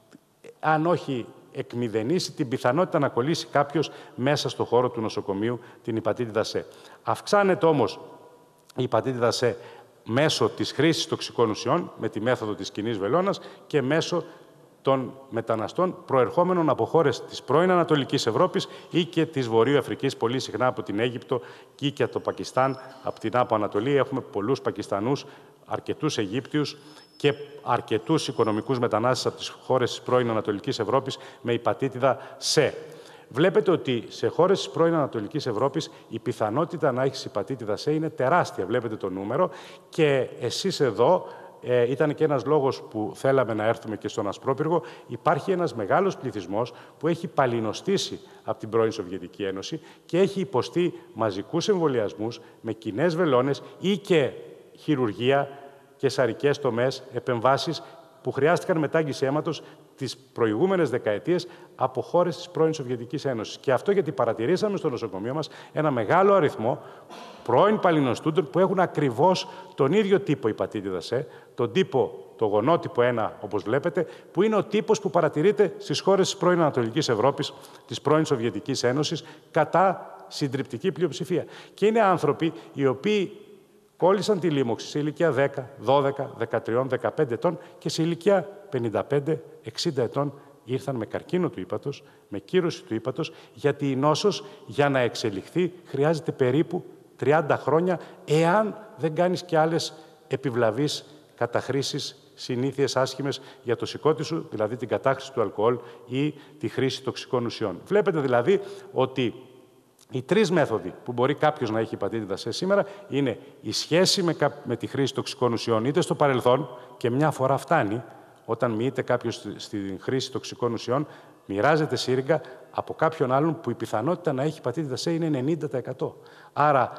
αν όχι εκμηδενήσει, την πιθανότητα να κολλήσει κάποιος μέσα στο χώρο του νοσοκομείου την υπατήτηδα Σ. Αυξάνεται όμως η υπατήτηδα Σ μέσω της χρήσης τοξικών ουσιών, με τη μέθοδο της κοινής βελόνας και μέσω των μεταναστών προερχόμενων από χώρες της πρώην Ανατολικής Ευρώπης ή και της Βορείου Αφρικής, πολύ συχνά από την Αίγυπτο και και το Πακιστάν, από την Άπο Ανατολή. Έχουμε πολλούς Πακιστανούς, αρκετούς Αιγύπτιους και αρκετούς οικονομικούς μετανάστες από τις χώρες της πρώην Ανατολικής Ευρώπης με υπατήτηδα Σ. Βλέπετε ότι σε χώρες της πρώην Ανατολικής Ευρώπης η πιθανότητα να έχεις υπατήτηδα Σ είναι τεράστια. Βλέπετε το νούμερο και εσείς εδώ. Ε, ήταν και ένας λόγος που θέλαμε να έρθουμε και στον Ασπρόπυργο. Υπάρχει ένας μεγάλος πληθυσμός που έχει παλινοστήσει από την πρώην Σοβιετική Ένωση και έχει υποστεί μαζικούς εμβολιασμούς με κοινές βελόνες ή και χειρουργία και σαρικές τομές, επεμβάσεις που χρειάστηκαν μετάγγιση αίματος τις προηγούμενες δεκαετίες από χώρες της πρώην Σοβιετικής Ένωσης. Και αυτό γιατί παρατηρήσαμε στο νοσοκομείο μας ένα μεγάλο αριθμό πρώην παλινοστούντων που έχουν ακριβώς τον ίδιο τύπο υπατήτηδα Σ, τον τύπο, το γονότυπο ένα, όπως βλέπετε, που είναι ο τύπος που παρατηρείται στις χώρες της πρώην Ανατολικής Ευρώπης, της πρώην Σοβιετικής Ένωσης, κατά συντριπτική πλειοψηφία. Και είναι άνθρωποι οι οποίοι κόλλησαν τη λίμωξη σε ηλικία δέκα, δώδεκα, δεκατρία, δεκαπέντε ετών και σε ηλικία πενήντα πέντε, εξήντα ετών ήρθαν με καρκίνο του ύπατος, με κύρωση του ύπατος, γιατί η νόσος για να εξελιχθεί χρειάζεται περίπου τριάντα χρόνια, εάν δεν κάνεις και άλλες επιβλαβείς καταχρήσεις, συνήθειες άσχημες για το σηκώτη σου, δηλαδή την κατάχρηση του αλκοόλ ή τη χρήση τοξικών ουσιών. Βλέπετε δηλαδή ότι οι τρεις μέθοδοι που μπορεί κάποιος να έχει υπατήτηδα Σ σήμερα είναι η σχέση με, με τη χρήση τοξικών ουσιών, είτε στο παρελθόν, και μια φορά φτάνει, όταν μοιείται κάποιος στη χρήση τοξικών ουσιών, μοιράζεται σύριγγα από κάποιον άλλον που η πιθανότητα να έχει υπατήτηδα Σ είναι ενενήντα τοις εκατό. Άρα,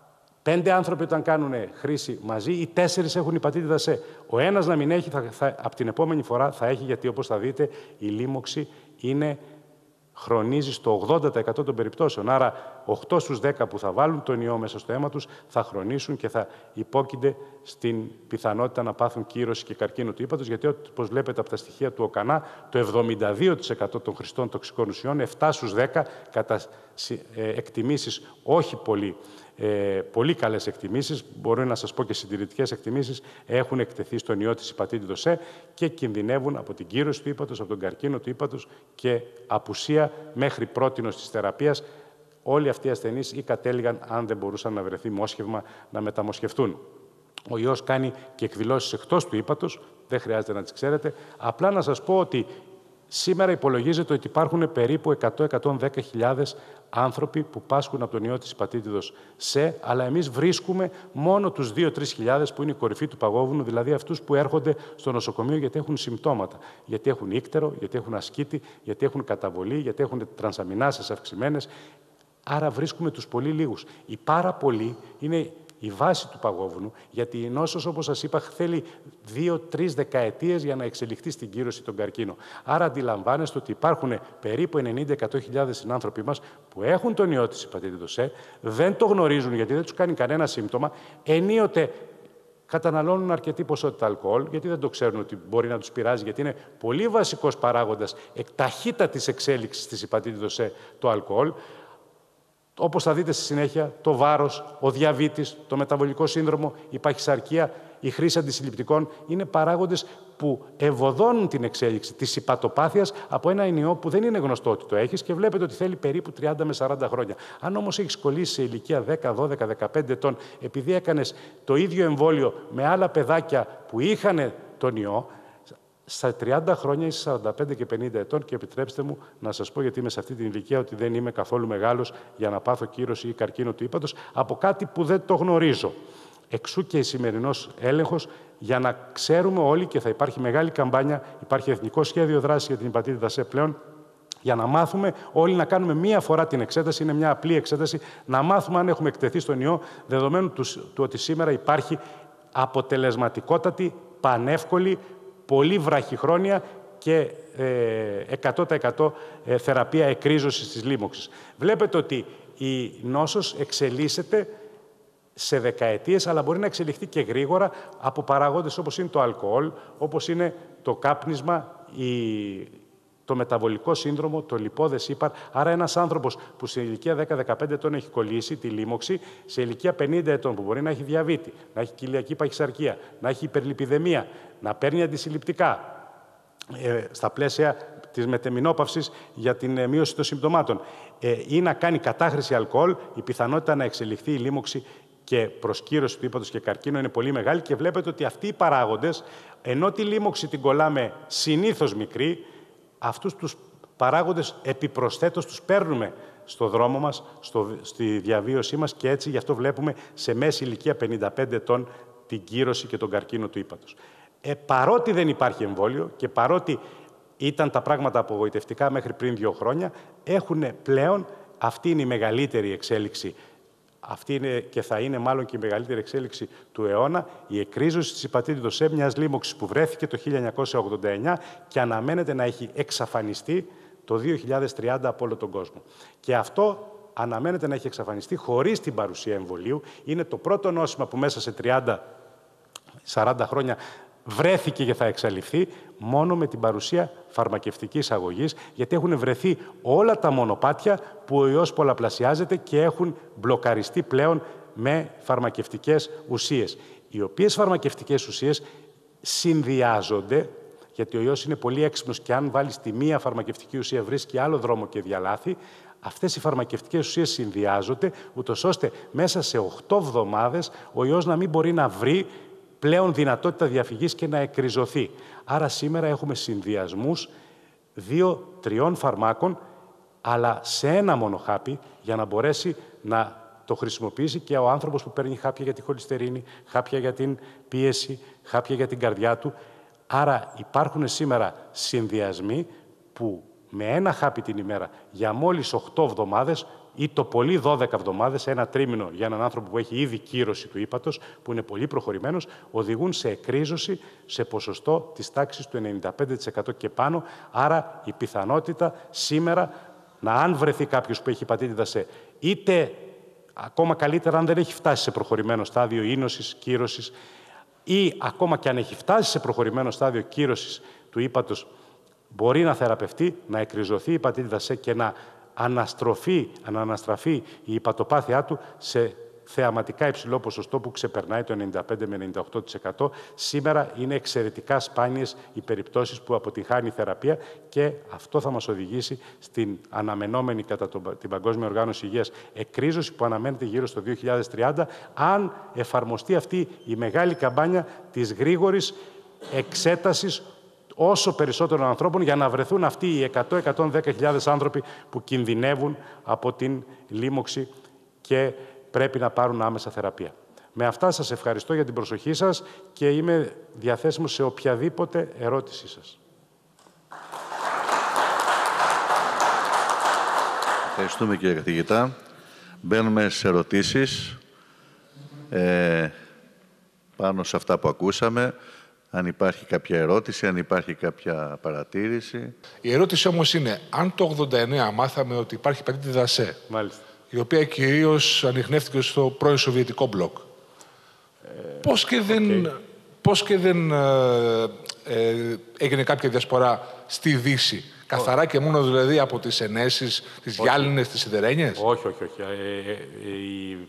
πέντε άνθρωποι όταν κάνουν χρήση μαζί, οι τέσσερις έχουν υπατήτηδα Σ. Ο ένας να μην έχει, θα, θα, από την επόμενη φορά θα έχει, γιατί όπως θα δείτε, η λίμωξη είναι, χρονίζει στο ογδόντα τοις εκατό των περιπτώσεων. Άρα, οκτώ στους δέκα που θα βάλουν τον ιό μέσα στο αίμα τους θα χρονίσουν και θα υπόκεινται στην πιθανότητα να πάθουν κύρωση και καρκίνο του ύπατος, γιατί όπως βλέπετε από τα στοιχεία του ΟΚΑΝΑ, το εβδομήντα δύο τοις εκατό των χρηστών τοξικών ουσιών, επτά στους δέκα κατά εκτιμήσεις όχι πολύ, ε, πολύ καλές εκτιμήσεις, μπορώ να σας πω και συντηρητικές εκτιμήσεις, έχουν εκτεθεί στον ιό της υπατήτηδος C και κινδυνεύουν από την κύρωση του ύπατος, από τον καρκίνο του ύπατος και απουσία μέχρι πρότινος της θεραπείας. Όλοι αυτοί οι ασθενείς ή κατέληγαν, αν δεν μπορούσαν να βρεθεί μόσχευμα, να μεταμοσχευτούν. Ο ιός κάνει και εκδηλώσεις εκτός του ύπατος, δεν χρειάζεται να τις ξέρετε. Απλά να σας πω ότι σήμερα υπολογίζεται ότι υπάρχουν περίπου εκατό με εκατόν δέκα χιλιάδες άνθρωποι που πάσχουν από τον ιό της υπατήτηδος C, αλλά εμείς βρίσκουμε μόνο τους δύο με τρεις χιλιάδες που είναι η κορυφή του παγόβουνου, δηλαδή αυτούς που έρχονται στο νοσοκομείο γιατί έχουν συμπτώματα. Γιατί έχουν ίκτερο, γιατί έχουν ασκήτη, γιατί έχουν καταβολή, γιατί έχουν τρανσαμινάσες αυξημένες. Άρα βρίσκουμε τους πολύ λίγους. Οι πάρα πολλοί είναι η βάση του παγόβουνου, γιατί η νόσος, όπως σας είπα, θέλει δύο τρεις δεκαετίες για να εξελιχθεί στην κύρωση των καρκίνων. Άρα αντιλαμβάνεστε ότι υπάρχουν περίπου ενενήντα με εκατό χιλιάδες συνάνθρωποι μας που έχουν τον ιό της υπατήτηδος C, δεν το γνωρίζουν γιατί δεν τους κάνει κανένα σύμπτωμα, ενίοτε καταναλώνουν αρκετή ποσότητα αλκοόλ, γιατί δεν το ξέρουν ότι μπορεί να τους πειράζει, γιατί είναι πολύ βασικός παράγοντας ταχύτατης εξέλιξης της υπατήτηδος C το αλκοόλ. Όπως θα δείτε στη συνέχεια, το βάρος, ο διαβήτης, το μεταβολικό σύνδρομο, η παχυσαρκία, η χρήση αντισυλληπτικών είναι παράγοντες που ευωδώνουν την εξέλιξη της υπατοπάθειας από ένα ιό που δεν είναι γνωστό ότι το έχεις και βλέπετε ότι θέλει περίπου τριάντα με σαράντα χρόνια. Αν όμως έχεις κολλήσει σε ηλικία δέκα, δώδεκα, δεκαπέντε ετών, επειδή έκανες το ίδιο εμβόλιο με άλλα παιδάκια που είχαν τον ιό, στα τριάντα χρόνια ή σαράντα πέντε και πενήντα ετών, και επιτρέψτε μου να σας πω, γιατί είμαι σε αυτή την ηλικία, ότι δεν είμαι καθόλου μεγάλος για να πάθω κύρωση ή καρκίνο του ύπατος από κάτι που δεν το γνωρίζω. Εξού και η σημερινός έλεγχος, για να ξέρουμε όλοι, και θα υπάρχει μεγάλη καμπάνια, υπάρχει εθνικό σχέδιο δράσης για την υπατήτηδα C πλέον, για να μάθουμε όλοι να κάνουμε μία φορά την εξέταση, είναι μια απλή εξέταση, να μάθουμε αν έχουμε εκτεθεί στον ιό, δεδομένου του, του ότι σήμερα υπάρχει αποτελεσματικότατη, πανεύκολη, πολύ βραχυχρόνια και εκατό τοις εκατό θεραπεία εκρίζωσης της λίμωξης. Βλέπετε ότι η νόσος εξελίσσεται σε δεκαετίες, αλλά μπορεί να εξελιχθεί και γρήγορα από παράγοντες όπως είναι το αλκοόλ, όπως είναι το κάπνισμα, η... το μεταβολικό σύνδρομο, το λιπώδες ύπαρ. Άρα ένας άνθρωπος που σε ηλικία δέκα με δεκαπέντε ετών έχει κολλήσει τη λίμωξη, σε ηλικία πενήντα ετών που μπορεί να έχει διαβήτη, να έχει κοιλιακή παχυσαρκία, να έχει υπερλιπιδεμία, να παίρνει αντισυλληπτικά ε, στα πλαίσια της μετεμινόπαυσης για την μείωση των συμπτωμάτων ε, ή να κάνει κατάχρηση αλκοόλ, η πιθανότητα να εξελιχθεί η λίμωξη και προσκύρωση του ύπατος και καρκίνο είναι πολύ μεγάλη και βλέπετε ότι αυτοί οι παράγοντες, ενώ τη λίμωξη την κολλάμε συνήθως μικρή, αυτούς τους παράγοντες επιπροσθέτως τους παίρνουμε στο δρόμο μας, στο, στη διαβίωσή μας και έτσι γι' αυτό βλέπουμε σε μέση ηλικία πενήντα πέντε ετών την κύρωση και τον καρκίνο του ύπατος. Ε, παρότι δεν υπάρχει εμβόλιο και παρότι ήταν τα πράγματα απογοητευτικά μέχρι πριν δύο χρόνια, έχουν πλέον, αυτή είναι η μεγαλύτερη εξέλιξη, αυτή είναι και θα είναι μάλλον και η μεγαλύτερη εξέλιξη του αιώνα, η εκρίζωση της υπατήτηδος C, μιας λίμωξης που βρέθηκε το χίλια εννιακόσια ογδόντα εννιά και αναμένεται να έχει εξαφανιστεί το δύο χιλιάδες τριάντα από όλο τον κόσμο. Και αυτό αναμένεται να έχει εξαφανιστεί χωρίς την παρουσία εμβολίου. Είναι το πρώτο νόσημα που μέσα σε τριάντα με σαράντα χρόνια βρέθηκε και θα εξαλειφθεί μόνο με την παρουσία φαρμακευτικής αγωγής, γιατί έχουν βρεθεί όλα τα μονοπάτια που ο ιός πολλαπλασιάζεται και έχουν μπλοκαριστεί πλέον με φαρμακευτικές ουσίες. Οι οποίες φαρμακευτικές ουσίες συνδυάζονται, γιατί ο ιός είναι πολύ έξυπνος και αν βάλεις τη μία φαρμακευτική ουσία βρίσκει άλλο δρόμο και διαλάθει, αυτές οι φαρμακευτικές ουσίες συνδυάζονται, ούτως ώστε μέσα σε οκτώ εβδομάδες ο ιός να μην μπορεί να βρει πλέον δυνατότητα διαφυγής και να εκριζωθεί. Άρα σήμερα έχουμε συνδυασμούς δύο-τριών φαρμάκων, αλλά σε ένα μόνο χάπι, για να μπορέσει να το χρησιμοποιήσει και ο άνθρωπος που παίρνει χάπια για τη χολυστερίνη, χάπια για την πίεση, χάπια για την καρδιά του. Άρα υπάρχουν σήμερα συνδυασμοί που με ένα χάπι την ημέρα για μόλις οκτώ εβδομάδες ή το πολύ δώδεκα εβδομάδες, ένα τρίμηνο για έναν άνθρωπο που έχει ήδη κύρωση του ύπατος, που είναι πολύ προχωρημένος, οδηγούν σε εκρίζωση σε ποσοστό της τάξης του ενενήντα πέντε τοις εκατό και πάνω. Άρα η πιθανότητα σήμερα να αν βρεθεί κάποιος που έχει υπατήτηδα C είτε ακόμα καλύτερα αν δεν έχει φτάσει σε προχωρημένο στάδιο ίνωσης, κύρωσης, ή ακόμα και αν έχει φτάσει σε προχωρημένο στάδιο κύρωσης του ύπατος, μπορεί να θεραπευτεί, να εκριζωθεί η υπατήτηδα C και να αναστροφεί, να αναστραφεί η υπατοπάθειά του σε θεαματικά υψηλό ποσοστό που ξεπερνάει το ενενήντα πέντε με ενενήντα οκτώ τοις εκατό. Σήμερα είναι εξαιρετικά σπάνιες οι περιπτώσεις που αποτυγχάνει η θεραπεία και αυτό θα μας οδηγήσει στην αναμενόμενη κατά τον, την Παγκόσμια Οργάνωση Υγείας εκρίζωση που αναμένεται γύρω στο δύο χιλιάδες τριάντα, αν εφαρμοστεί αυτή η μεγάλη καμπάνια της γρήγορης εξέτασης όσο περισσότερων ανθρώπων για να βρεθούν αυτοί οι εκατό με εκατόν δέκα χιλιάδες άνθρωποι που κινδυνεύουν από την λίμωξη και πρέπει να πάρουν άμεσα θεραπεία. Με αυτά σας ευχαριστώ για την προσοχή σας και είμαι διαθέσιμος σε οποιαδήποτε ερώτησή σας. Ευχαριστούμε κύριε καθηγητά. Μπαίνουμε σε ερωτήσεις ε, πάνω σε αυτά που ακούσαμε. Αν υπάρχει κάποια ερώτηση, αν υπάρχει κάποια παρατήρηση. Η ερώτηση όμως είναι, αν το ογδόντα εννέα μάθαμε ότι υπάρχει υπατήτηδα C, Μάλιστα. η οποία κυρίως ανιχνεύτηκε στο πρώην Σοβιετικό μπλοκ, ε, πώς και δεν, okay. πώς και δεν ε, ε, έγινε κάποια διασπορά στη Δύση, καθαρά και μόνο δηλαδή από τις ενέσεις, τις γυάλινες, τις σιδερένιες. Όχι, όχι, όχι. Ε, ε, ε, η...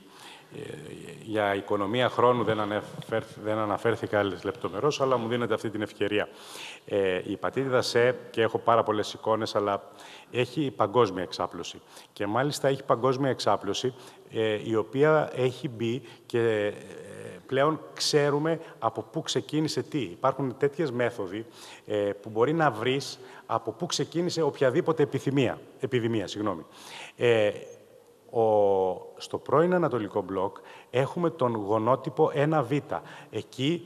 Για οικονομία χρόνου δεν, αναφέρθ, δεν αναφέρθηκα λεπτομερώς, αλλά μου δίνετε αυτή την ευκαιρία. Ε, η υπατήτηδα C, και έχω πάρα πολλές εικόνες, αλλά έχει παγκόσμια εξάπλωση. Και μάλιστα έχει παγκόσμια εξάπλωση, ε, η οποία έχει μπει και ε, πλέον ξέρουμε από πού ξεκίνησε τι. Υπάρχουν τέτοιες μέθοδοι ε, που μπορεί να βρεις από πού ξεκίνησε οποιαδήποτε επιθυμία, επιδημία. Συγγνώμη. Ε, Ο, στο πρώην Ανατολικό Μπλοκ έχουμε τον γονότυπο ένα β. Εκεί,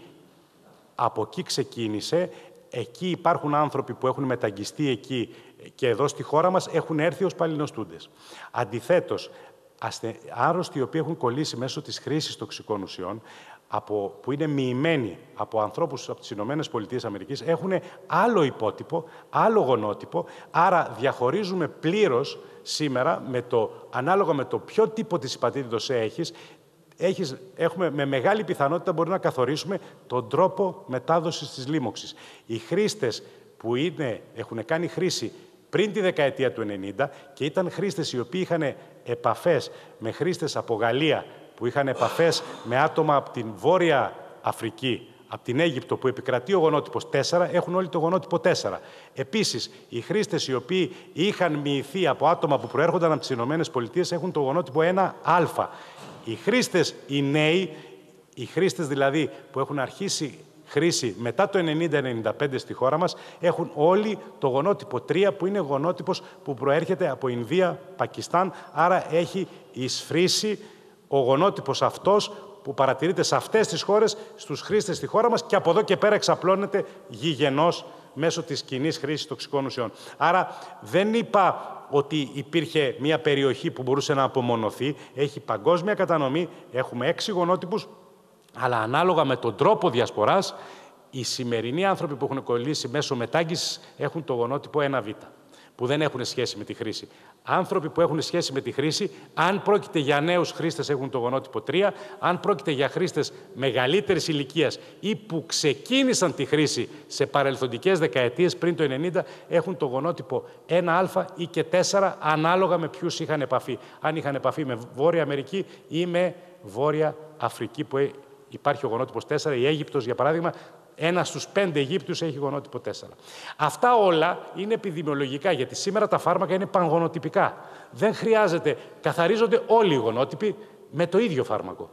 από εκεί ξεκίνησε, εκεί υπάρχουν άνθρωποι που έχουν μεταγγιστεί εκεί και εδώ στη χώρα μας έχουν έρθει ως παλινοστούντες. Αντιθέτως, αστε, άρρωστοι οι οποίοι έχουν κολλήσει μέσω της χρήσης τοξικών ουσιών, από, που είναι μοιημένοι από ανθρώπους από τις Ηνωμένες Πολιτείες Αμερικής, έχουν άλλο υπότυπο, άλλο γονότυπο, άρα διαχωρίζουμε πλήρως σήμερα, με το, ανάλογα με το ποιο τύπο της υπατήτηδος C έχεις, έχεις, έχουμε με μεγάλη πιθανότητα μπορεί να καθορίσουμε τον τρόπο μετάδοσης της λίμωξης. Οι χρήστες που είναι, έχουν κάνει χρήση πριν τη δεκαετία του ενενήντα και ήταν χρήστες οι οποίοι είχαν επαφές με χρήστες από Γαλλία, που είχαν επαφές με άτομα από την Βόρεια Αφρική, από την Αίγυπτο που επικρατεί ο γονότυπος τέσσερα, έχουν όλοι το γονότυπο τέσσερα. Επίσης, οι χρήστες οι οποίοι είχαν μοιηθεί από άτομα που προέρχονταν από τις Ηνωμένες Πολιτείες έχουν το γονότυπο ένα α. Οι χρήστες, οι νέοι, οι χρήστες δηλαδή που έχουν αρχίσει χρήση μετά το ενενήντα ενενήντα πέντε στη χώρα μας, έχουν όλοι το γονότυπο τρία, που είναι γονότυπος που προέρχεται από Ινδία, Πακιστάν, άρα έχει εισφρήσει ο γονότυπος αυτός που παρατηρείται σε αυτές τις χώρες, στους χρήστες στη χώρα μας και από εδώ και πέρα εξαπλώνεται γηγενώς μέσω της κοινής χρήσης τοξικών ουσιών. Άρα δεν είπα ότι υπήρχε μια περιοχή που μπορούσε να απομονωθεί. Έχει παγκόσμια κατανομή, έχουμε έξι γονότυπους, αλλά ανάλογα με τον τρόπο διασποράς, οι σημερινοί άνθρωποι που έχουν κολλήσει μέσω μετάγγισης έχουν το γονότυπο ένα β, που δεν έχουν σχέση με τη χρήση. Άνθρωποι που έχουν σχέση με τη χρήση, αν πρόκειται για νέους χρήστες, έχουν το γονότυπο τρία, αν πρόκειται για χρήστες μεγαλύτερης ηλικίας ή που ξεκίνησαν τη χρήση σε παρελθοντικές δεκαετίες πριν το ενενήντα, έχουν το γονότυπο ένα α ή και τέσσερα, ανάλογα με ποιους είχαν επαφή. Αν είχαν επαφή με Βόρεια Αμερική ή με Βόρεια Αφρική, που υπάρχει ο γονότυπος τέσσερα, η Αίγυπτος για παράδειγμα, ένα στους πέντε Αιγύπτιους έχει γονότυπο τέσσερα. Αυτά όλα είναι επιδημιολογικά, γιατί σήμερα τα φάρμακα είναι πανγονοτυπικά. Δεν χρειάζεται, καθαρίζονται όλοι οι γονότυποι με το ίδιο φάρμακο.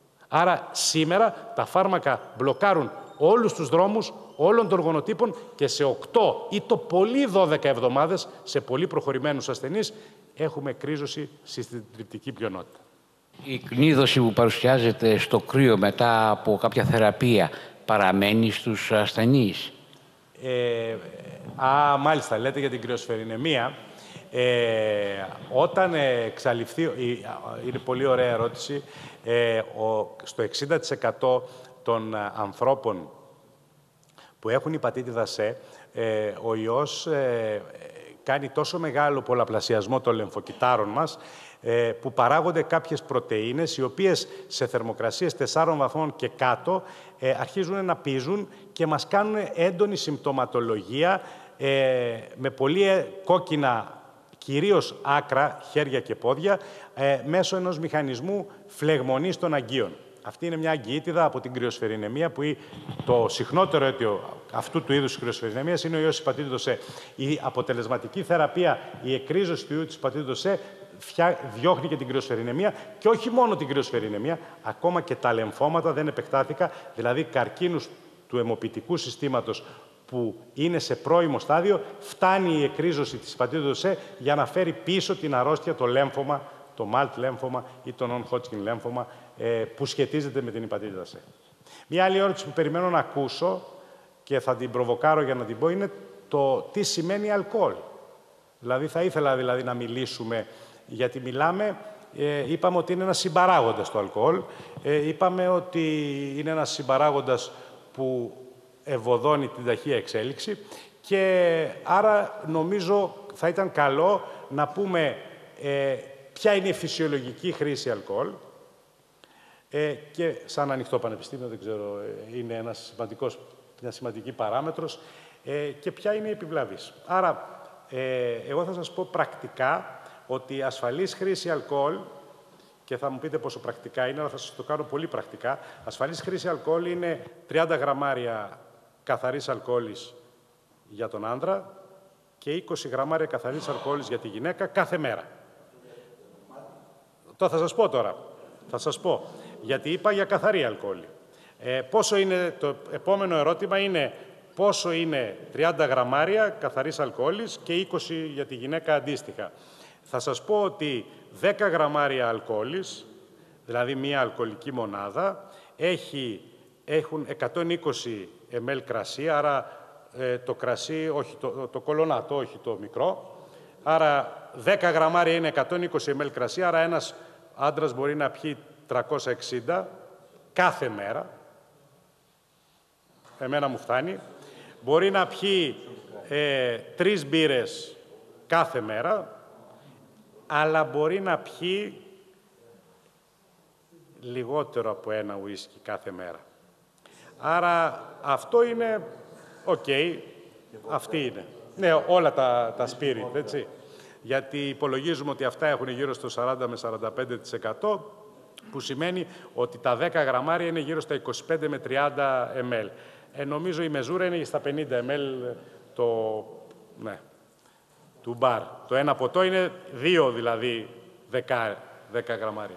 Άρα σήμερα τα φάρμακα μπλοκάρουν όλους τους δρόμους όλων των γονοτύπων και σε οκτώ ή το πολύ δώδεκα εβδομάδες, σε πολύ προχωρημένους ασθενείς, έχουμε κρίζωση στη συντριπτική πλειονότητα. Η κνίδωση που παρουσιάζεται στο κρύο μετά από κάποια θεραπεία παραμένει στους ασθενείς. Ε, α, μάλιστα, λέτε για την κρυοσφαιριναιμία. Ε, όταν εξαλειφθεί, είναι πολύ ωραία ερώτηση, ε, ο, στο εξήντα τοις εκατό των ανθρώπων που έχουν υπατήτηδα C, ε, ο ιός ε, κάνει τόσο μεγάλο πολλαπλασιασμό των λεμφοκυτάρων μας, που παράγονται κάποιες πρωτεΐνες, οι οποίες σε θερμοκρασίες τεσσάρων βαθμών και κάτω αρχίζουν να πίζουν και μας κάνουν έντονη συμπτωματολογία με πολύ κόκκινα, κυρίως άκρα, χέρια και πόδια, μέσω ενός μηχανισμού φλεγμονής των αγκίων. Αυτή είναι μια αγκιήτιδα από την κρυοσφαιριναιμία, που το συχνότερο αίτιο αυτού του είδους κρυοσφαιριναιμίας είναι ο ιός υπατήτηδος Ε. Η αποτελεσματική θεραπεία, η εκρίζωση του ιού της υπατήτηδος Ε, διώχνει και την κρυοσφαιριναιμία, και όχι μόνο την κρυοσφαιριναιμία, ακόμα και τα λεμφώματα, δεν επεκτάθηκα, δηλαδή καρκίνους του αιμοποιητικού συστήματος που είναι σε πρώιμο στάδιο, φτάνει η εκρίζωση της υπατήτηδος Ε για να φέρει πίσω την αρρώστια, το λέμφωμα, το μάλτ λέμφωμα ή το non-Hodgkin λέμφωμα, που σχετίζεται με την υπατήτηδα Ε. Μία άλλη ερώτηση που περιμένω να ακούσω και θα την προβοκάρω για να την πω είναι το τι σημαίνει αλκοόλ. Δηλαδή θα ήθελα δηλαδή να μιλήσουμε, γιατί μιλάμε, ε, είπαμε ότι είναι ένας συμπαράγοντας το αλκοόλ, ε, είπαμε ότι είναι ένας συμπαράγοντας που ευωδώνει την ταχεία εξέλιξη, και άρα νομίζω θα ήταν καλό να πούμε ε, ποια είναι η φυσιολογική χρήση αλκοόλ, ε, και σαν ανοιχτό πανεπιστήμιο, δεν ξέρω, είναι ένας σημαντικός, μια σημαντική παράμετρος, ε, και ποια είναι η επιβλαβής. Άρα, ε, εγώ θα σας πω πρακτικά ότι η ασφαλής χρήση αλκοόλ, και θα μου πείτε πόσο πρακτικά είναι, αλλά θα σας το κάνω πολύ πρακτικά, ασφαλής χρήση αλκοόλ είναι τριάντα γραμμάρια καθαρής αλκοόλης για τον άντρα και είκοσι γραμμάρια καθαρής αλκοόλης για τη γυναίκα κάθε μέρα. Το θα σας πω τώρα. Θα σας πω. Γιατί είπα για καθαρή αλκοόλη. Ε, πόσο είναι, το επόμενο ερώτημα είναι πόσο είναι τριάντα γραμμάρια καθαρής αλκοόλης και είκοσι για τη γυναίκα αντίστοιχα. Θα σας πω ότι δέκα γραμμάρια αλκοόλης, δηλαδή μία αλκοολική μονάδα, έχει, έχουν εκατόν είκοσι μιλιλίτρα κρασί, άρα ε, το κρασί, όχι το, το κολονάτο, όχι το μικρό. Άρα δέκα γραμμάρια είναι εκατόν είκοσι μιλιλίτρα κρασί, άρα ένας άντρας μπορεί να πιει τριακόσια εξήντα κάθε μέρα. Εμένα μου φτάνει. Μπορεί να πιει ε, τρεις μπύρες κάθε μέρα, αλλά μπορεί να πιει λιγότερο από ένα ουίσκι κάθε μέρα. Άρα αυτό είναι οκ, okay. Αυτή είναι. Ναι, όλα τα, τα spirit, έτσι. Γιατί υπολογίζουμε ότι αυτά έχουν γύρω στο σαράντα με σαράντα πέντε τοις εκατό, που σημαίνει ότι τα δέκα γραμμάρια είναι γύρω στα είκοσι πέντε με τριάντα μιλιλίτρα. Ε, νομίζω η μεζούρα είναι στα πενήντα μιλιλίτρα το, ναι, του μπαρ. Το ένα ποτό είναι δύο, δηλαδή, δέκα γραμμάρια.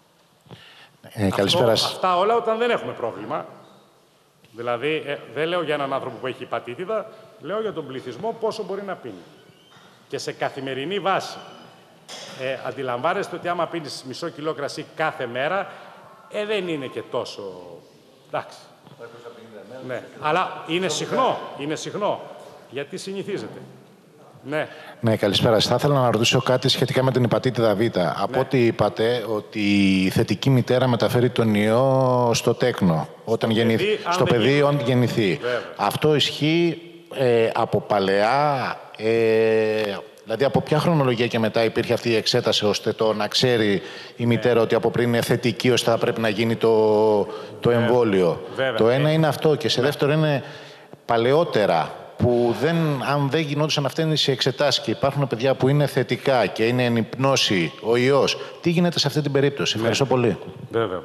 Ε, καλησπέρα. Αυτό, αυτά όλα όταν δεν έχουμε πρόβλημα. Δηλαδή, ε, δεν λέω για έναν άνθρωπο που έχει υπατήτηδα, λέω για τον πληθυσμό πόσο μπορεί να πίνει. Και σε καθημερινή βάση. Ε, αντιλαμβάνεστε ότι άμα πίνεις μισό κιλό κρασί κάθε μέρα, ε, δεν είναι και τόσο... Εντάξει. Ναι. Αλλά είναι συχνό, είναι συχνό, γιατί συνηθίζεται. Ναι. Ναι, καλησπέρα. Θα ήθελα να ρωτήσω κάτι σχετικά με την υπατήτηδα Β. Ναι. Από ό,τι είπατε, ότι η θετική μητέρα μεταφέρει τον ιό στο τέκνο, όταν στο γεννηθ... παιδί, στο παιδί όταν γεννηθεί. Βέβαια. Αυτό ισχύει ε, από παλαιά, ε, δηλαδή από ποια χρονολογία και μετά υπήρχε αυτή η εξέταση, ώστε το να ξέρει η μητέρα ναι. ότι από πριν είναι θετική, ώστε θα πρέπει να γίνει το, το εμβόλιο. Βέβαια. Το ένα ε. είναι αυτό, και σε ναι. δεύτερο είναι παλαιότερα, που δεν, αν δεν γινόντουσαν αυτές οι εξετάσεις και υπάρχουν παιδιά που είναι θετικά και είναι εν υπνώση ο ιός, τι γίνεται σε αυτή την περίπτωση? Ευχαριστώ ναι. πολύ. Βέβαια.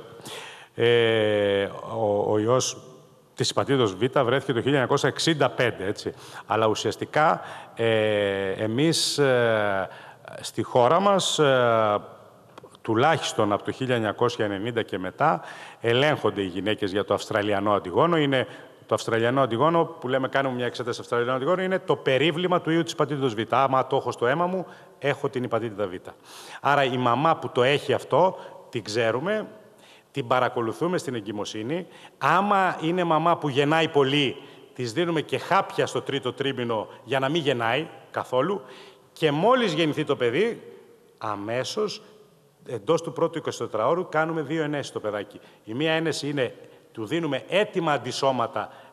Ε, ο, ο ιός της υπατήτηδος Β βρέθηκε το χίλια εννιακόσια εξήντα πέντε, έτσι. Αλλά ουσιαστικά ε, εμείς ε, στη χώρα μας, ε, τουλάχιστον από το χίλια εννιακόσια ενενήντα και μετά, ελέγχονται οι γυναίκες για το αυστραλιανό αντιγόνο. Είναι το αυστραλιανό αντιγόνο, που λέμε κάνουμε μια εξέταση αυστραλιανό αντιγόνο, είναι το περίβλημα του ιού της υπατήτηδος Β. Άμα το έχω στο αίμα μου, έχω την υπατήτηδα Β. Άρα η μαμά που το έχει αυτό, την ξέρουμε, την παρακολουθούμε στην εγκυμοσύνη. Άμα είναι μαμά που γεννάει πολύ, της δίνουμε και χάπια στο τρίτο τρίμηνο για να μην γεννάει καθόλου. Και μόλις γεννηθεί το παιδί, αμέσως, εντός του πρώτου εικοσιτετράωρου, κάνουμε δύο ενέσεις στο παιδάκι. Η μία ένεση είναι, του δίνουμε έτοιμα αντισώματα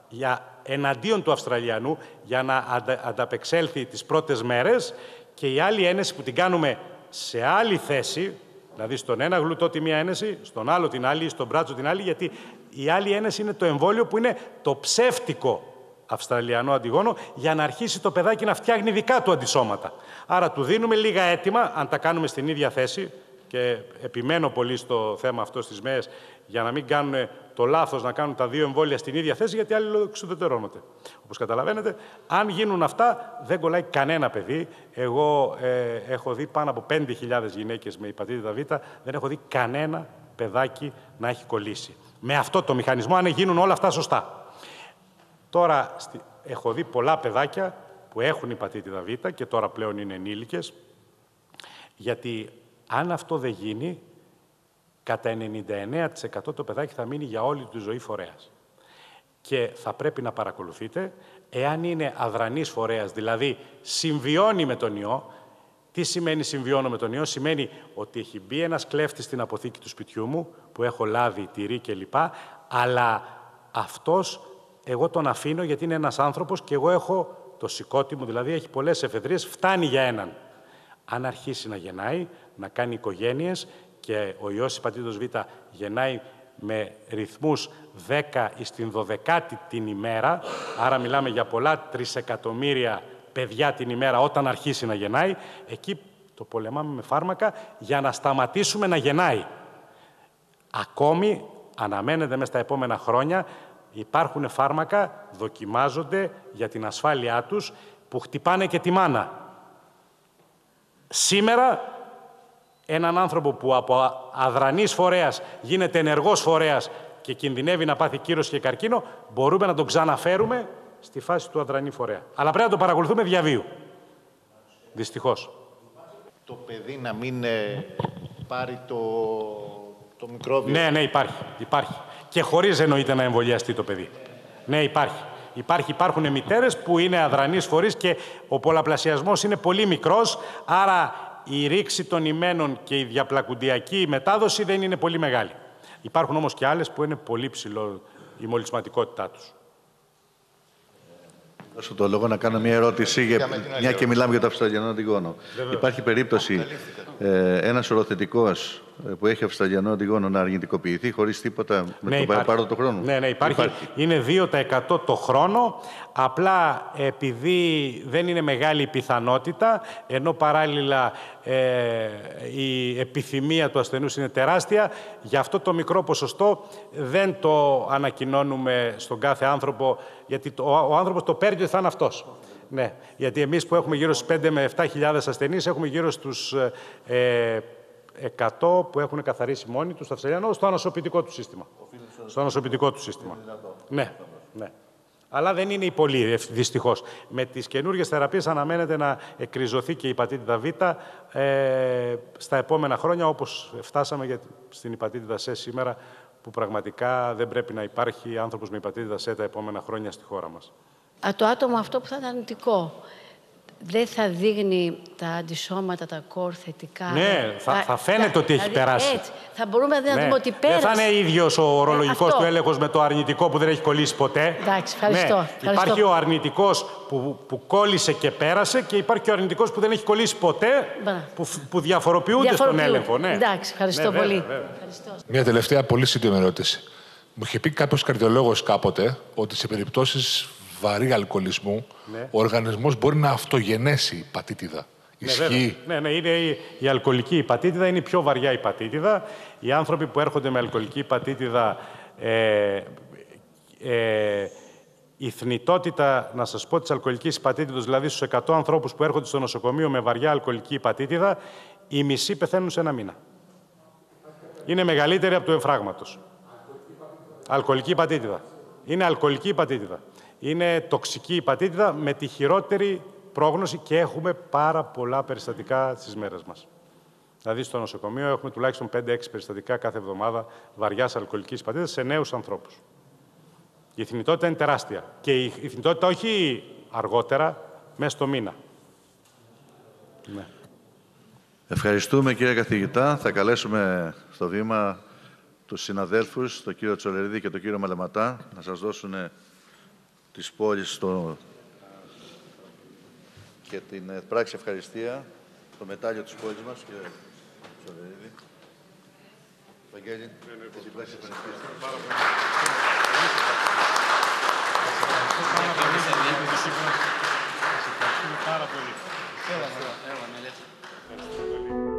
για, εναντίον του Αυστραλιανού για να αντα, ανταπεξέλθει τις πρώτες μέρες και η άλλη ένεση που την κάνουμε σε άλλη θέση, δηλαδή στον ένα γλουτό τη μία ένεση, στον άλλο την άλλη, στον μπράτσο την άλλη, γιατί η άλλη ένεση είναι το εμβόλιο που είναι το ψεύτικο Αυστραλιανό αντιγόνο για να αρχίσει το παιδάκι να φτιάχνει δικά του αντισώματα. Άρα του δίνουμε λίγα έτοιμα, αν τα κάνουμε στην ίδια θέση, και επιμένω πολύ στο θέμα αυτό στις ΜΕΕΣ, για να μην κάνουν το λάθος να κάνουν τα δύο εμβόλια στην ίδια θέση, γιατί άλλοι εξουδετερώνονται. Όπως καταλαβαίνετε, αν γίνουν αυτά, δεν κολλάει κανένα παιδί. Εγώ ε, έχω δει πάνω από πέντε χιλιάδες γυναίκες με υπατήτηδα Β, δεν έχω δει κανένα παιδάκι να έχει κολλήσει. Με αυτό το μηχανισμό, αν γίνουν όλα αυτά σωστά. Τώρα, έχω δει πολλά παιδάκια που έχουν υπατήτηδα Β και τώρα πλέον είναι ενήλικες, γιατί αν αυτό δεν γίνει, κατά ενενήντα εννέα τοις εκατό το παιδάκι θα μείνει για όλη του ζωή φορέας. Και θα πρέπει να παρακολουθείτε, εάν είναι αδρανής φορέας, δηλαδή συμβιώνει με τον ιό. Τι σημαίνει συμβιώνω με τον ιό? Σημαίνει ότι έχει μπει ένας κλέφτης στην αποθήκη του σπιτιού μου, που έχω λάδι, τυρί κλπ. Αλλά αυτός, εγώ τον αφήνω γιατί είναι ένας άνθρωπος και εγώ έχω το σηκώτη μου, δηλαδή έχει πολλές εφεδρίες, φτάνει για έναν. Αν αρχίσει να γεννάει, να κάνει οικογένειες και ο ιός υπατήτηδος Β γεννάει με ρυθμούς δέκα εις την δωδεκάτη την ημέρα, άρα μιλάμε για πολλά τρισεκατομμύρια παιδιά την ημέρα όταν αρχίσει να γεννάει, εκεί το πολεμάμε με φάρμακα για να σταματήσουμε να γεννάει. Ακόμη αναμένεται μέσα στα επόμενα χρόνια, υπάρχουν φάρμακα, δοκιμάζονται για την ασφάλειά τους, που χτυπάνε και τη μάνα. Σήμερα, έναν άνθρωπο που από αδρανής φορέας γίνεται ενεργός φορέας και κινδυνεύει να πάθει κύρωση και καρκίνο, μπορούμε να τον ξαναφέρουμε στη φάση του αδρανή φορέα. Αλλά πρέπει να το παρακολουθούμε διαβίου. Δυστυχώς. Το παιδί να μην ε, πάρει το, το μικρόβιο. Ναι, ναι, υπάρχει. υπάρχει. Και χωρίς εννοείται να εμβολιαστεί το παιδί. Ναι, υπάρχει. Υπάρχει, υπάρχουν μητέρες που είναι αδρανείς φορείς και ο πολλαπλασιασμός είναι πολύ μικρός, άρα η ρήξη των ημένων και η διαπλακουντιακή μετάδοση δεν είναι πολύ μεγάλη. Υπάρχουν όμως και άλλες που είναι πολύ ψηλό η μολυσματικότητά τους. Δώσω το λόγο να κάνω μια ερώτηση, για, μια και μιλάμε για το Αυστραλιανό αντιγόνο. Υπάρχει περίπτωση ε, ένας οροθετικός που έχει Αυστραλιανό αντιγόνο να αρνητικοποιηθεί χωρίς τίποτα με ναι, τον παραπάνω το χρόνο? Ναι, ναι, υπάρχει. υπάρχει. Είναι δύο τοις εκατό το χρόνο, απλά επειδή δεν είναι μεγάλη η πιθανότητα, ενώ παράλληλα ε, η επιθυμία του ασθενούς είναι τεράστια, γι' αυτό το μικρό ποσοστό δεν το ανακοινώνουμε στον κάθε άνθρωπο, γιατί το, ο, ο άνθρωπος το παίρνει ότι θα είναι αυτός. Ναι, γιατί εμείς που έχουμε γύρω στους πέντε με επτά χιλιάδες ασθενείς, έχουμε γύρω στους ε, εκατό που έχουν καθαρίσει μόνοι τους στο Αυστραλιανό, στο ανοσοποιητικό του σύστημα. Στο ανοσοποιητικό του σύστημα. Ναι, ναι. Αλλά δεν είναι οι πολλοί, δυστυχώς. Με τις καινούργιες θεραπείες αναμένεται να εκκριζωθεί και η υπατήτηδα Β ε, στα επόμενα χρόνια, όπως φτάσαμε για, στην υπατήτηδα Σ σήμερα, που πραγματικά δεν πρέπει να υπάρχει άνθρωπος με υπατήτηδα Σ τα επόμενα χρόνια στη χώρα μας. Α, το άτομο αυτό που θα ήταν αρνητικό, δεν θα δείχνει τα αντισώματα, τα κορ θετικά? Ναι, θα, θα φαίνεται θα, ότι έχει δηλαδή, περάσει. Έτσι, θα μπορούμε να ναι. δούμε ότι πέρασε. Δεν θα είναι ίδιος ο ορολογικός ε, του έλεγχος με το αρνητικό που δεν έχει κολλήσει ποτέ. Εντάξει, ευχαριστώ. Ναι. ευχαριστώ. Υπάρχει ο αρνητικός που, που κόλλησε και πέρασε και υπάρχει και ο αρνητικός που δεν έχει κολλήσει ποτέ, που, που διαφοροποιούνται στον έλεγχο. Ναι. Εντάξει, ευχαριστώ ναι, πολύ. Βέβαια, βέβαια. Ευχαριστώ. Μια τελευταία πολύ σύντομη ερώτηση. Μου είχε πει κάποιος καρδιολόγος κάποτε ότι σε περιπτώσεις βαρύ αλκοολισμού, ναι. ο οργανισμός μπορεί να αυτογενέσει υπατήτηδα. Ναι, Ισχύει? Ναι, ναι, είναι η, η αλκοολική υπατήτηδα, είναι η πιο βαριά υπατήτηδα. Οι άνθρωποι που έρχονται με αλκοολική υπατήτηδα, ε, ε, η θνητότητα, να σας πω, της αλκοολικής υπατήτηδας, δηλαδή στους εκατό ανθρώπους που έρχονται στο νοσοκομείο με βαριά αλκοολική υπατήτηδα, οι μισοί πεθαίνουν σε ένα μήνα. Είναι μεγαλύτερη από του εμφράγματος. Αλκοολική υπατήτηδα. Είναι αλκοολική υπατήτηδα. Είναι τοξική υπατήτηδα με τη χειρότερη πρόγνωση και έχουμε πάρα πολλά περιστατικά στις μέρες μας. Δηλαδή στο νοσοκομείο έχουμε τουλάχιστον πέντε έξι περιστατικά κάθε εβδομάδα βαριάς αλκοολικής υπατήτηδας σε νέους ανθρώπους. Η θνητότητα είναι τεράστια. Και η θνητότητα όχι αργότερα, μέσα στο μήνα. Ναι. Ευχαριστούμε, κύριε καθηγητά. Θα καλέσουμε στο βήμα τους συναδέλφους, τον κύριο Τσολερίδη και τον κύριο Μαλαματά, να σας δώσουν της πόλης στο... και την ε, πράξη ευχαριστία, το μετάλλιο της πόλης μας, κύριε Σοδερίδη. Βαγγέλη, και την πράξη ευχαριστίας. Πάρα πολύ. Πάρα πολύ.